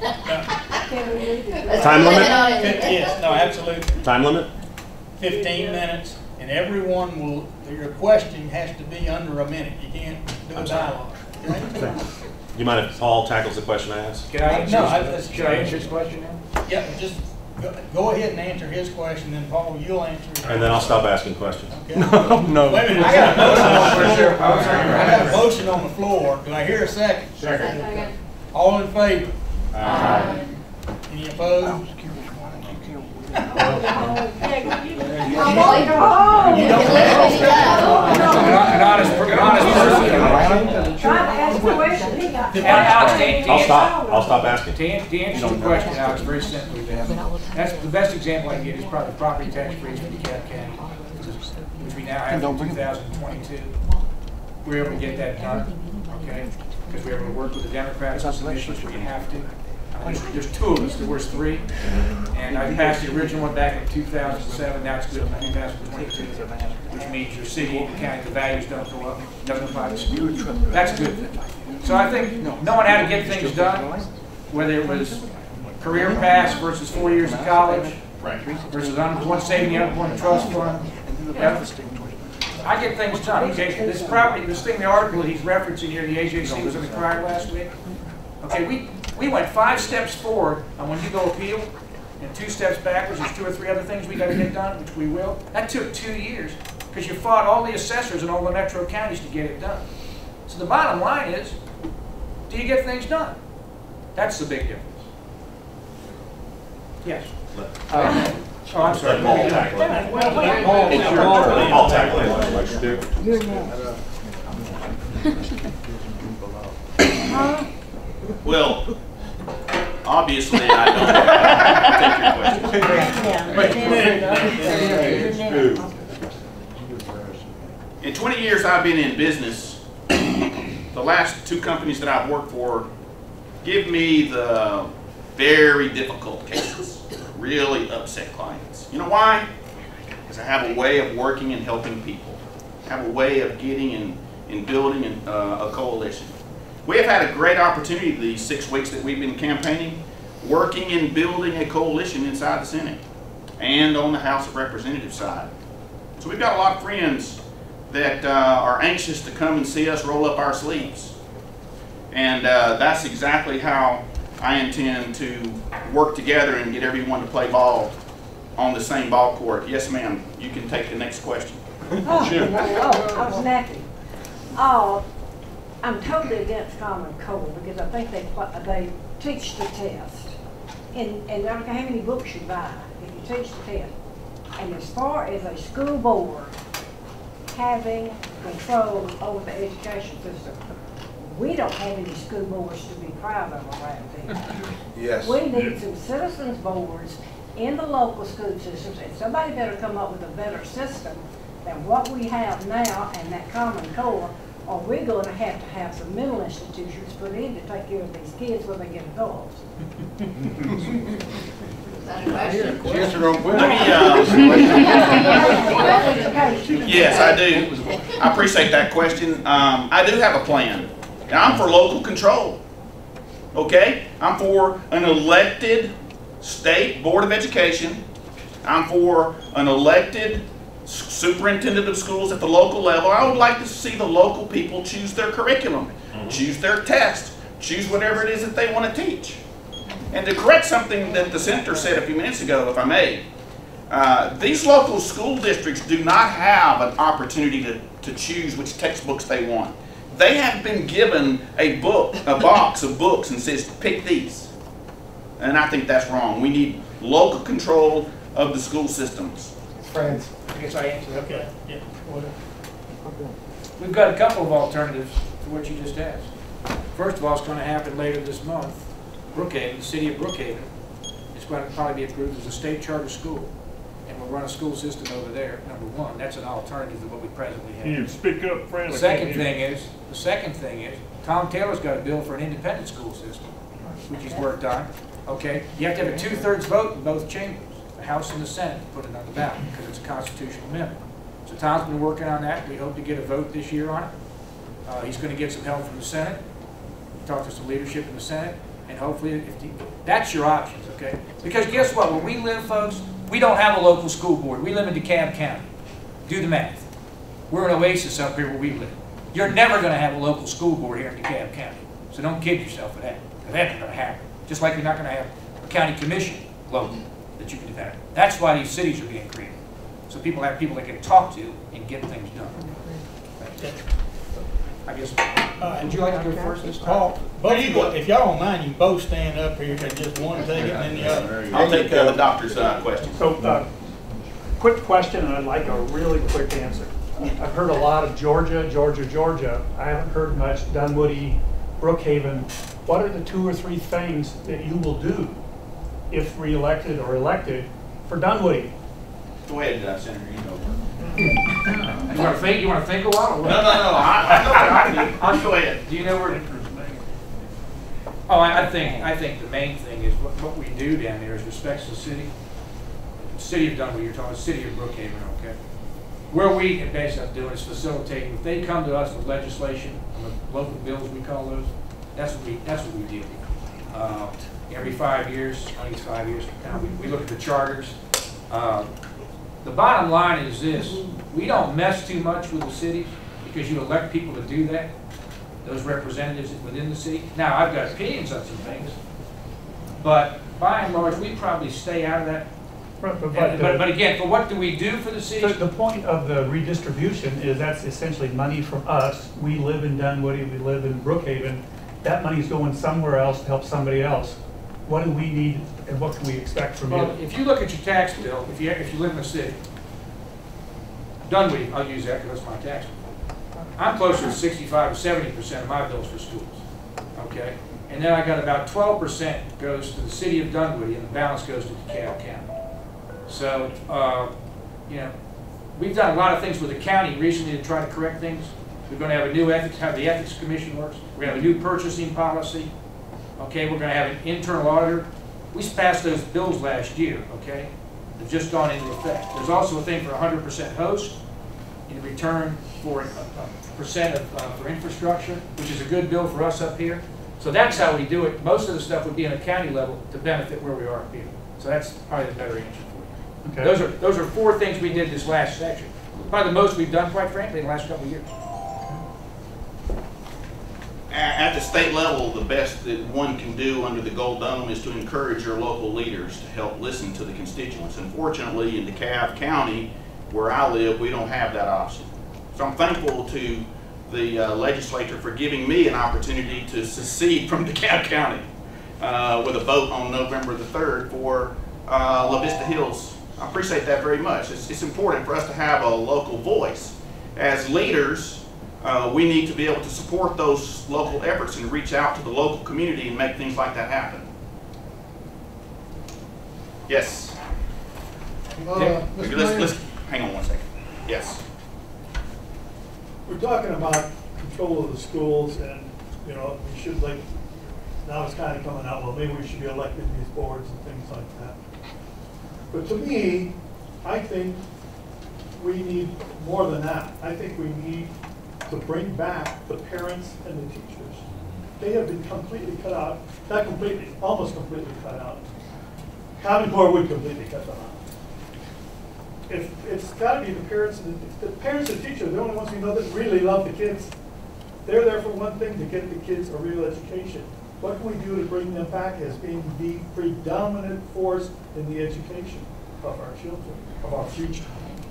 Speaker 8: limit?
Speaker 1: Yes, no, absolutely.
Speaker 8: Time limit?
Speaker 1: Fifteen minutes, and everyone will, your question has to be under a minute. You can't do a
Speaker 8: I'm sorry.
Speaker 1: dialogue. Okay?
Speaker 8: Do you mind if Paul tackles the question I asked?
Speaker 9: Can I answer,
Speaker 1: No, I-
Speaker 9: his- should I answer his question now?
Speaker 1: Yeah, just go, go ahead and answer his question, then Paul, you'll answer.
Speaker 8: And then I'll stop asking questions.
Speaker 1: Okay? No. Wait a minute, I got a motion. I got a motion on the floor. Do I hear a second?
Speaker 7: Second.
Speaker 1: All in favor?
Speaker 5: Aye.
Speaker 1: Any opposed?
Speaker 5: You
Speaker 1: You don't have
Speaker 9: An honest, an honest person. Alex, to- to
Speaker 8: I'll
Speaker 9: answer-
Speaker 8: stop. I'll stop asking.
Speaker 9: To an- to answer your question, Alex, very simply, that's the best example I can give is probably the property tax freeze for DeKalb County, which we now have in two thousand twenty-two. We were able to get that done, okay? Because we were able to work with the Democrats on some issues where you have to. Uh, There's, there's two of us, there was three, and I passed the original one back in two thousand seven, now it's good in two thousand twenty-two, which means your city and county, the values don't go up, doesn't apply to dispute. That's a good thing. So I think knowing how to get things done, whether it was career paths versus four years of college, versus unemployment saving, the unemployment trust fund, yeah, I get things done, okay? This property, this thing, the article that he's referencing here, the A J C was in the Crier last week. Okay, we, we went five steps forward on when you go appeal, and two steps backwards. There's two or three other things we got to get done, which we will. That took two years because you fought all the assessors in all the metro counties to get it done. So the bottom line is, do you get things done? That's the big difference. Yes. Uh, Oh, I'm sorry.
Speaker 8: Let Paul tackle it.
Speaker 1: It's your turn.
Speaker 8: I'll tackle it. Let's do it.
Speaker 5: You're next.
Speaker 3: Well, obviously, I don't take your question. In twenty years I've been in business, the last two companies that I've worked for give me the very difficult cases, really upset clients. You know why? Because I have a way of working and helping people. I have a way of getting and, and building an, uh, a coalition. We have had a great opportunity these six weeks that we've been campaigning, working and building a coalition inside the Senate and on the House of Representatives side. So we've got a lot of friends that uh, are anxious to come and see us roll up our sleeves. And uh, that's exactly how I intend to work together and get everyone to play ball on the same ball court. Yes, ma'am, you can take the next question.
Speaker 14: Oh, sure. oh I was napping. Oh, I'm totally against Common Core because I think they they teach the test. And, and I don't care how many books you buy, if you teach the test. And as far as a school board having control over the education system, we don't have any school boards to be proud of around here.
Speaker 4: Yes.
Speaker 14: We need some citizens boards in the local school systems, and somebody better come up with a better system than what we have now and that Common Core, or we're going to have to have some mental institutions put in to take care of these kids when they get adults.
Speaker 12: Yes, or no?
Speaker 3: Yes, I do. I appreciate that question. Um, I do have a plan. And I'm for local control. Okay? I'm for an elected state board of education. I'm for an elected superintendent of schools at the local level. I would like to see the local people choose their curriculum, mm-hmm. choose their test, choose whatever it is that they want to teach. And to correct something that the senator said a few minutes ago, if I may, uh, these local school districts do not have an opportunity to, to choose which textbooks they want. They have been given a book, a box of books, and says, pick these. And I think that's wrong. We need local control of the school systems.
Speaker 9: Friends, I guess I answered.
Speaker 1: Okay. Yeah.
Speaker 9: We've got a couple of alternatives to what you just asked. First of all, it's going to happen later this month. Brookhaven, the city of Brookhaven, is going to probably be approved as a state charter school. And we'll run a school system over there, number one. That's an alternative to what we presently have.
Speaker 10: Can you speak up, Fran?
Speaker 9: The second thing is, the second thing is, Tom Taylor's got a bill for an independent school system, which he's worked on. Okay? You have to have a two-thirds vote in both chambers, the House and the Senate, to put it on the ballot, because it's a constitutional amendment. So Tom's been working on that. We hope to get a vote this year on it. Uh, he's going to get some help from the Senate, talk to some leadership in the Senate, and hopefully, if the, that's your options, okay? Because guess what? Where we live, folks, we don't have a local school board. We live in DeKalb County. Do the math. We're an oasis up here where we live. You're never going to have a local school board here in DeKalb County. So don't kid yourself with that. Because that's not going to happen. Just like you're not going to have a county commission local that you can do that. That's why these cities are being created. So people have people they can talk to and get things done. I guess. Uh, would you like to go first this time?
Speaker 1: Paul, both of you, if y'all don't mind, you both stand up here and just one take it and then the other.
Speaker 3: I'll take uh, the doctor's uh, question.
Speaker 15: So, uh, quick question, and I'd like a really quick answer. I've heard a lot of Georgia, Georgia, Georgia. I haven't heard much Dunwoody, Brookhaven. What are the two or three things that you will do if reelected or elected for Dunwoody?
Speaker 3: Go ahead, uh, Senator. You know.
Speaker 9: You want to think? You want to think a while? Or what?
Speaker 3: No, no, no. I, I know what I do. I'll go ahead.
Speaker 9: Do you know where? Oh, I, I think I think the main thing is what, what we do down there is respects the city. The city of Dunwoody. You're talking city of Brookhaven, okay? Where we basically have to do is facilitating. If they come to us with legislation, with local bills, we call those. That's what we that's what we deal with. Uh, every five years, I think it's five years from now, we, we look at the charters. Uh, The bottom line is this, we don't mess too much with the cities because you elect people to do that, those representatives within the city. Now, I've got opinions on some things, but by and large, we probably stay out of that.
Speaker 15: But, but,
Speaker 9: but, but, but again, for what do we do for the city?
Speaker 15: So the point of the redistribution is that's essentially money from us. We live in Dunwoody, we live in Brookhaven. That money's going somewhere else to help somebody else. what do we need and what can we expect from
Speaker 9: Well,
Speaker 15: you?
Speaker 9: if you look at your tax bill, if you, if you live in the city, Dunwoody, I'll use that because that's my tax bill. I'm closer to sixty-five to seventy percent of my bills for schools, okay? And then I got about twelve percent goes to the city of Dunwoody and the balance goes to DeKalb County. So, uh, you know, we've done a lot of things with the county recently to try to correct things. We're going to have a new ethics, how the ethics commission works. We're going to have a new purchasing policy. Okay, we're going to have an internal auditor. We passed those bills last year, okay? They've just gone into effect. There's also a thing for one hundred percent host in return for a, a percent of, uh, for infrastructure, which is a good bill for us up here. So that's how we do it. Most of the stuff would be on a county level to benefit where we are up here. So that's probably the better answer for you. Okay. Those are, those are four things we did this last section. Probably the most we've done, quite frankly, in the last couple of years.
Speaker 3: At the state level, the best that one can do under the Gold Dome is to encourage your local leaders to help listen to the constituents. Unfortunately, in DeKalb County, where I live, we don't have that option. So I'm thankful to the uh, legislature for giving me an opportunity to secede from DeKalb County uh, with a vote on November the third for uh, La Vista Hills. I appreciate that very much. It's, it's important for us to have a local voice. As leaders, Uh, we need to be able to support those local efforts and reach out to the local community and make things like that happen. Yes?
Speaker 7: Uh,
Speaker 3: Maybe let's, let's, hang on one second. Yes?
Speaker 16: We're talking about control of the schools and, you know, we should, like, now it's kind of coming out, well, maybe we should be elected in these boards and things like that. But to me, I think we need more than that. I think we need to bring back the parents and the teachers. They have been completely cut out, not completely, almost completely cut out. County board would completely cut them out. If it's got to be the parents and the, the parents and teachers, they're the only ones we know that really love the kids. They're there for one thing, to get the kids a real education. What can we do to bring them back as being the predominant force in the education of our children, of our future?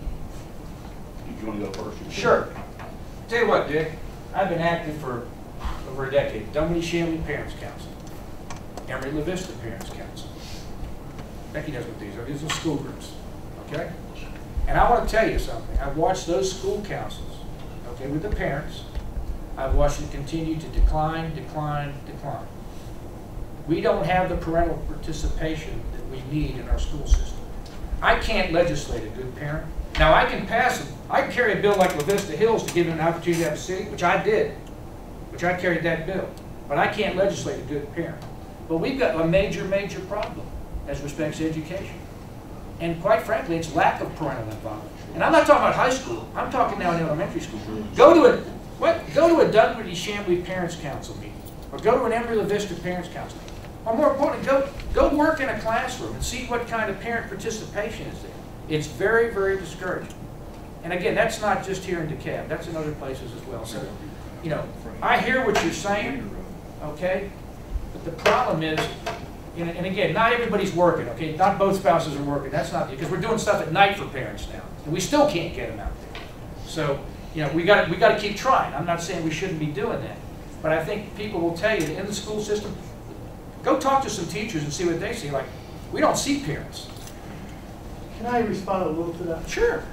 Speaker 3: Do you want to go first?
Speaker 9: Sure. Tell you what, Dick, I've been active for over a decade. Dunwoody Shelton Parents Council, Emory La Vista Parents Council. Becky knows what these are. These are school groups, okay? And I want to tell you something. I've watched those school councils, okay, with the parents. I've watched them continue to decline, decline, decline. We don't have the parental participation that we need in our school system. I can't legislate a good parent. Now, I can pass them. I can carry a bill like La Vista Hills to give them an opportunity to have a seat, which I did, which I carried that bill. But I can't legislate a good parent. But we've got a major, major problem as respects to education. And quite frankly, it's lack of parental involvement. And I'm not talking about high school. I'm talking now in elementary school. Go to a, what? Go to a Dunwoody Chamblee Parents Council meeting, or go to an Emory La Vista Parents Council meeting. Or more importantly, go, go work in a classroom and see what kind of parent participation is there. It's very, very discouraging. And again, that's not just here in DeKalb. That's in other places as well. So, you know, I hear what you're saying, okay? But the problem is, you know, and again, not everybody's working, okay? Not both spouses are working. That's not, because we're doing stuff at night for parents now. And we still can't get them out there. So, you know, we got we got to keep trying. I'm not saying we shouldn't be doing that. But I think people will tell you that in the school system, go talk to some teachers and see what they see. Like, we don't see parents.
Speaker 16: Can I respond a little to that?
Speaker 9: Sure.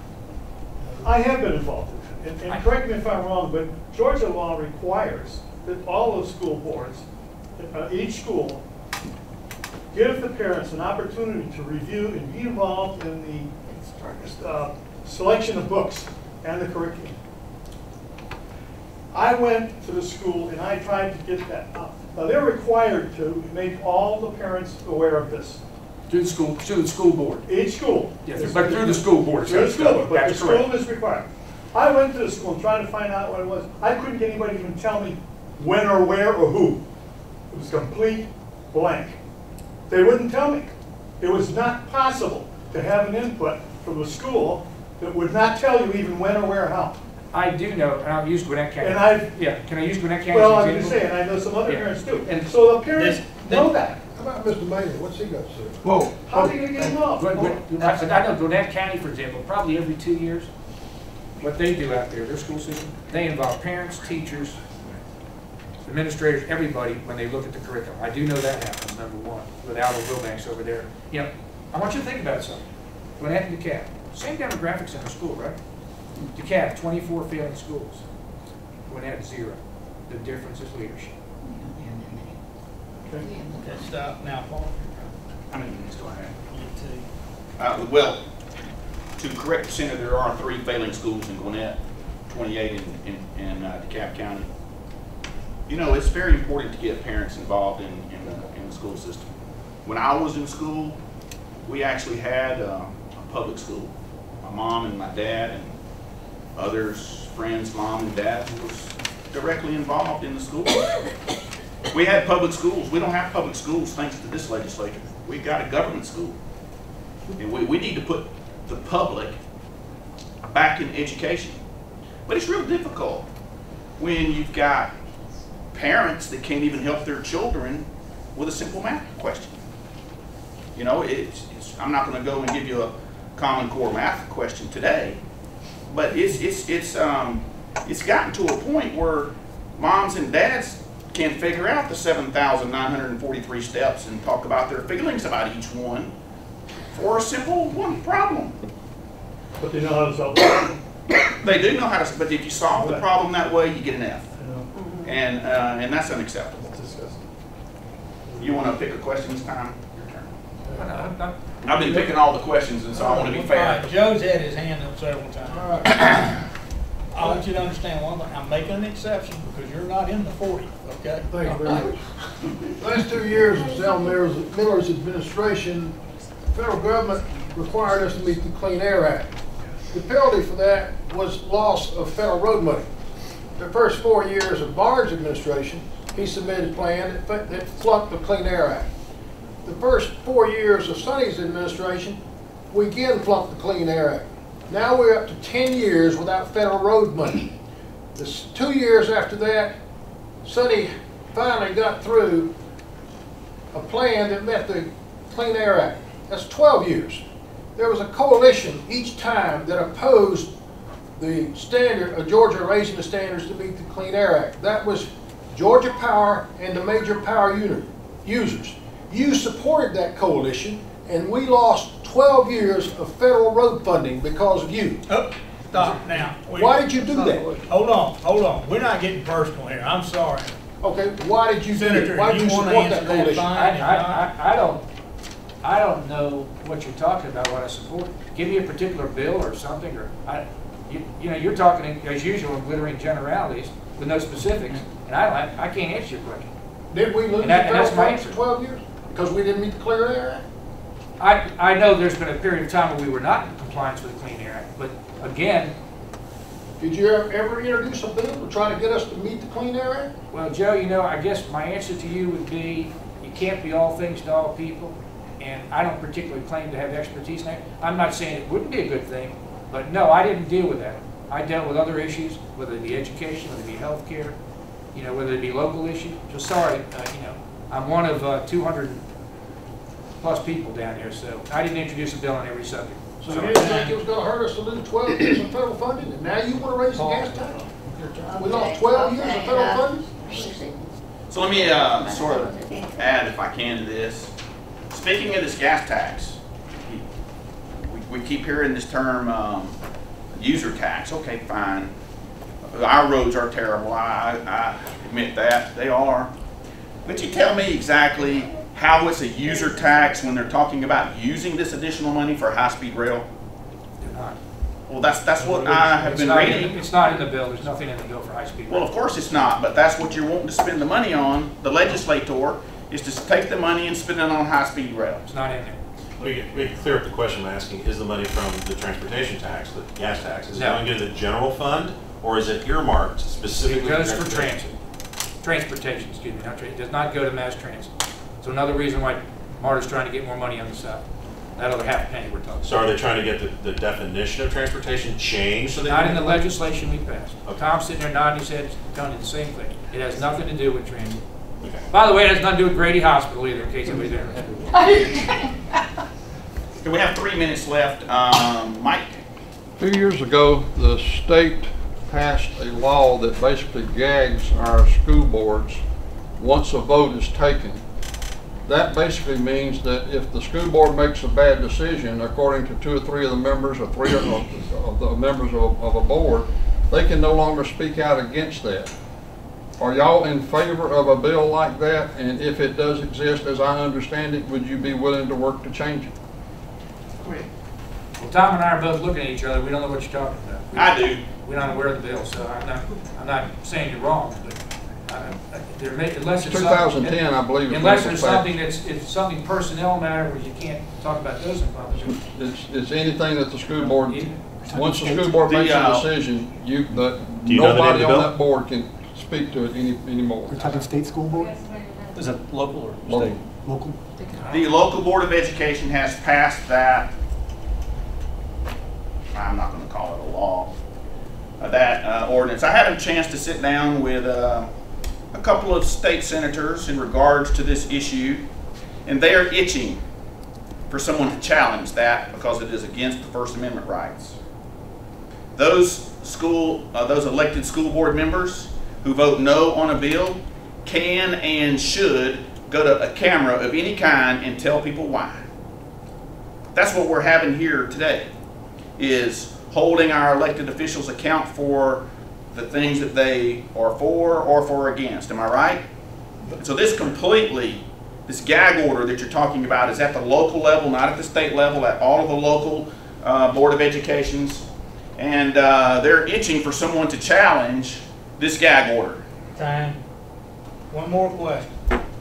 Speaker 16: I have been involved in it, and, and correct me if I'm wrong, but Georgia law requires that all of school boards, uh, each school, give the parents an opportunity to review and be involved in the uh, selection of books and the curriculum. I went to the school and I tried to get that up. Now, they're required to make all the parents aware of this.
Speaker 9: Through the school, through the school board.
Speaker 16: Each school.
Speaker 9: Yes, but through the school board.
Speaker 16: Through the school board, but the
Speaker 9: correct.
Speaker 16: school is required. I went to the school and tried to find out what it was. I couldn't get anybody to even tell me when or where or who. It was complete blank. They wouldn't tell me. It was not possible to have an input from the school that would not tell you even when or where or how.
Speaker 9: I do know, and I've used Gwinnett County.
Speaker 16: And I've,
Speaker 9: yeah, can I use Gwinnett County?
Speaker 16: Well, I'm just saying, I know some other
Speaker 9: yeah.
Speaker 16: parents do.
Speaker 9: And
Speaker 16: so the parents
Speaker 9: this,
Speaker 16: know that.
Speaker 7: How about Mister Maynard? What's he got to say?
Speaker 16: Whoa. How are you going to get involved?
Speaker 9: I know Gwinnett County, for example, probably every two years, what they do out there, their school system, they involve parents, teachers, administrators, everybody, when they look at the curriculum. I do know that happens, number one, with Alva Wilbanks over there. You know, I want you to think about something. What happened to DeKalb? Same demographics in the school, right? DeKalb, twenty-four failing schools. Gwinnett, zero. The difference is leadership.
Speaker 1: Okay, stop now, Paul.
Speaker 3: How many minutes do I have?
Speaker 1: You too.
Speaker 3: Uh, well, to correct the center, there are three failing schools in Gwinnett, twenty-eight in, in, in uh, DeKalb County. You know, it's very important to get parents involved in, in, the, in the school system. When I was in school, we actually had uh, a public school. My mom and my dad and others, friends, mom and dad, who was directly involved in the school. We had public schools. We don't have public schools thanks to this legislature. We got a government school. And we, we need to put the public back in education. But it's real difficult when you've got parents that can't even help their children with a simple math question. You know, it's, it's, I'm not going to go and give you a Common Core math question today, but it's, it's, it's, um, it's gotten to a point where moms and dads can't figure out the seven thousand nine hundred forty-three steps and talk about their feelings about each one for a simple one problem.
Speaker 16: But they know how to solve it.
Speaker 3: They do know how to, but if you solve the problem that way, you get an F. And, uh, and that's unacceptable.
Speaker 16: It's disgusting.
Speaker 3: You want to pick a question this time? Your turn.
Speaker 9: No, no, no.
Speaker 3: I've been picking all the questions, and so I want to be
Speaker 1: All
Speaker 3: fair.
Speaker 1: right, Joe's had his hand up several times. I want you to understand one thing. I'm making an exception because you're not in the forty, okay?
Speaker 7: Thank you very much. Last two years of Sal Miller's, Miller's administration, the federal government required us to meet the Clean Air Act. The penalty for that was loss of federal road money. The first four years of Barnes' administration, he submitted a plan that, that flunked the Clean Air Act. The first four years of Sonny's administration, we again flunked the Clean Air Act. Now we're up to ten years without federal road money. This two years after that, Sonny finally got through a plan that met the Clean Air Act. That's twelve years. There was a coalition each time that opposed the standard of Georgia raising the standards to meet the Clean Air Act. That was Georgia Power and the major power unit users. You supported that coalition, and we lost twelve years of federal road funding because of you.
Speaker 1: Oh, stop now. We,
Speaker 7: Why did you do that?
Speaker 1: Hold on, hold on. We're not getting personal here. I'm sorry.
Speaker 7: Okay, why did you do
Speaker 1: Senator,
Speaker 7: it? Why did
Speaker 1: you
Speaker 7: you
Speaker 1: wanna
Speaker 7: support that
Speaker 1: answer that
Speaker 7: coalition?
Speaker 1: fine?
Speaker 9: I, I, I, I don't, I don't know what you're talking about, what I support. Give me a particular bill or something, or I, you, you know, you're talking as usual in glittering generalities with no specifics, and I, I, I can't answer your question.
Speaker 7: Did we lose
Speaker 9: And that-
Speaker 7: the
Speaker 9: and that's
Speaker 7: federal
Speaker 9: my
Speaker 7: funds for
Speaker 9: answer.
Speaker 7: twelve years? Because we didn't meet the Clean Air Act?
Speaker 9: I, I know there's been a period of time when we were not in compliance with the Clean Air Act, but again,
Speaker 7: Did you ever, ever introduce a bill to try to get us to meet the Clean Air Act?
Speaker 9: well, Joe, you know, I guess my answer to you would be, you can't be all things to all people, and I don't particularly claim to have expertise in that. I'm not saying it wouldn't be a good thing, but no, I didn't deal with that. I dealt with other issues, whether it be education, whether it be health care, you know, whether it be local issues. So sorry, uh, you know, I'm one of uh, two hundred plus people down there, so I didn't introduce a bill on every subject.
Speaker 7: So you didn't think it was gonna hurt us to lose twelve years of federal funding, and now you wanna raise the gas tax? We lost twelve years of federal funding?
Speaker 3: So let me uh, sort of add, if I can, to this. Speaking of this gas tax, we, we keep hearing this term um, user tax. Okay, fine. Our roads are terrible. I, I admit that. They are. But you tell me exactly how it's a user tax when they're talking about using this additional money for high-speed rail?
Speaker 9: They're not.
Speaker 3: Well, that's that's what I have
Speaker 9: It's
Speaker 3: been
Speaker 9: not in-
Speaker 3: reading.
Speaker 9: It's not in the bill. There's nothing in the bill for high-speed.
Speaker 3: Well, of course it's not, but that's what you're wanting to spend the money on. The legislator is to take the money and spend it on high-speed rail.
Speaker 9: It's not in there.
Speaker 8: We can, we can clear up the question I'm asking. Is the money from the transportation tax, the gas tax, is it
Speaker 9: No.
Speaker 8: going to the general fund, or is it earmarked specifically?
Speaker 9: It goes
Speaker 8: for
Speaker 9: for transit. Transportation, excuse me, not transit. It does not go to mass transit. So another reason why Marta's trying to get more money on the side. That other half penny we're talking.
Speaker 8: So are they trying to get the, the definition of transportation changed? So they
Speaker 9: Not
Speaker 8: can-
Speaker 9: in the legislation we passed.
Speaker 8: Okay.
Speaker 9: Tom's sitting there nodding his head, telling you the same thing. It has nothing to do with transit.
Speaker 8: Okay.
Speaker 9: By the way, it has nothing to do with Grady Hospital either, in case anybody's there.
Speaker 3: Okay, we have three minutes left. Um, Mike?
Speaker 12: Two years ago, the state passed a law that basically gags our school boards once a vote is taken. That basically means that if the school board makes a bad decision, according to two or three of the members or three of the, of the members of, of a board, they can no longer speak out against that. Are y'all in favor of a bill like that? And if it does exist, as I understand it, would you be willing to work to change it?
Speaker 9: Well, Tom and I are both looking at each other. We don't know what you're talking about. We,
Speaker 3: I do.
Speaker 9: We're not aware of the bill, so I'm not. I'm not saying you're wrong, but uh, there may, unless it's
Speaker 12: twenty ten, I believe.
Speaker 9: Unless there's something that's it's something personnel matter where you can't talk about those in public.
Speaker 12: It's, it's anything that the school board. Once the school board makes
Speaker 3: the, uh,
Speaker 12: a decision, you the
Speaker 8: Do you know the name
Speaker 12: nobody
Speaker 8: of the
Speaker 12: on
Speaker 8: bill?
Speaker 12: that board can speak to it any anymore.
Speaker 17: We're talking state school board? Is it local or
Speaker 12: Local.
Speaker 17: state? Local?
Speaker 3: The local board of education has passed that, I'm not going to call it a law, uh, that uh, ordinance. I had a chance to sit down with uh, a couple of state senators in regards to this issue, and they are itching for someone to challenge that because it is against the First Amendment rights. Those school, uh, those elected school board members who vote no on a bill can and should go to a camera of any kind and tell people why. That's what we're having here today, is holding our elected officials account for the things that they are for or for against. Am I right? So this completely, this gag order that you're talking about is at the local level, not at the state level, at all of the local uh, Board of Educations. And uh, they're itching for someone to challenge this gag order.
Speaker 1: Time. One more question.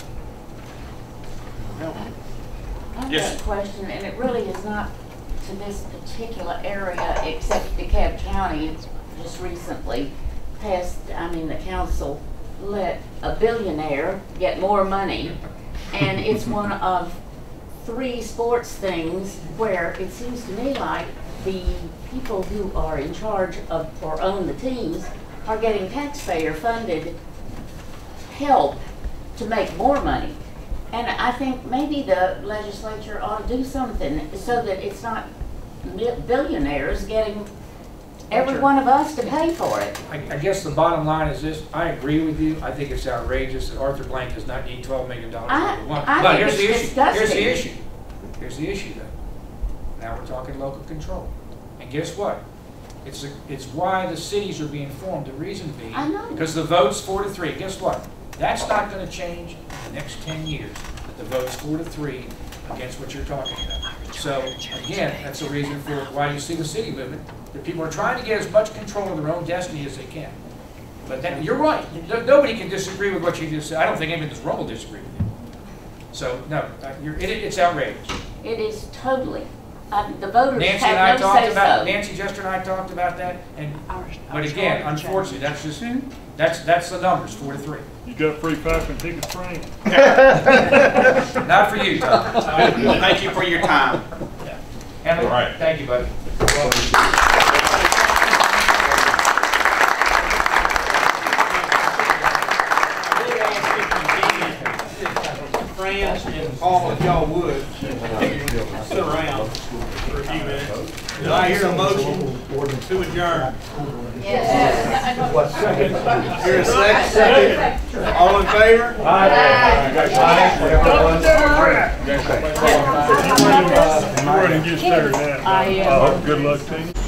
Speaker 18: I've
Speaker 3: Yes.
Speaker 18: got a question, and it really is not to this particular area, except DeKalb County just recently passed, I mean, the council let a billionaire get more money, and it's one of three sports things where it seems to me like the people who are in charge of or own the teams are getting taxpayer-funded help to make more money. And I think maybe the legislature ought to do something so that it's not billionaires getting every one of us to pay for it.
Speaker 9: I, I guess the bottom line is this: I agree with you. I think it's outrageous that Arthur Blank does not need twelve million dollars.
Speaker 18: I,
Speaker 9: One.
Speaker 18: I
Speaker 9: But
Speaker 18: think
Speaker 9: here's the
Speaker 18: it's
Speaker 9: issue.
Speaker 18: disgusting.
Speaker 9: Here's the issue. Here's the issue, though. Now we're talking local control, and guess what? It's a, it's why the cities are being formed. The reason being,
Speaker 18: I know.
Speaker 9: because the vote's four to three. Guess what? That's not going to change in the next ten years. The vote's four to three against what you're talking about. So again, that's the reason for why you see the city movement. That people are trying to get as much control of their own destiny as they can. But that, you're right. No, nobody can disagree with what you just said. I don't think anybody in this room will disagree with you. So no, uh, you're, it, it's outrageous.
Speaker 18: It is totally. Uh, the voters
Speaker 9: Nancy and I
Speaker 18: have no
Speaker 9: talked
Speaker 18: say
Speaker 9: about
Speaker 18: so.
Speaker 9: Nancy Jester and I talked about that, and
Speaker 18: Our-
Speaker 9: but
Speaker 18: our
Speaker 9: again,
Speaker 18: charter
Speaker 9: unfortunately, that's just that's that's the numbers, four to three.
Speaker 10: You got free parking tickets, Frank?
Speaker 9: Not for you, Tom.
Speaker 3: Well, thank you for your time.
Speaker 9: Henry,
Speaker 8: All right.
Speaker 9: Thank you, buddy.
Speaker 1: Fran and Paul, if y'all would, sit around for a few minutes. Do I hear a motion to adjourn?
Speaker 18: Yes.
Speaker 1: Hear a second? Second. All in favor?
Speaker 10: You want to get started now.
Speaker 5: I, uh,
Speaker 10: Good luck to you.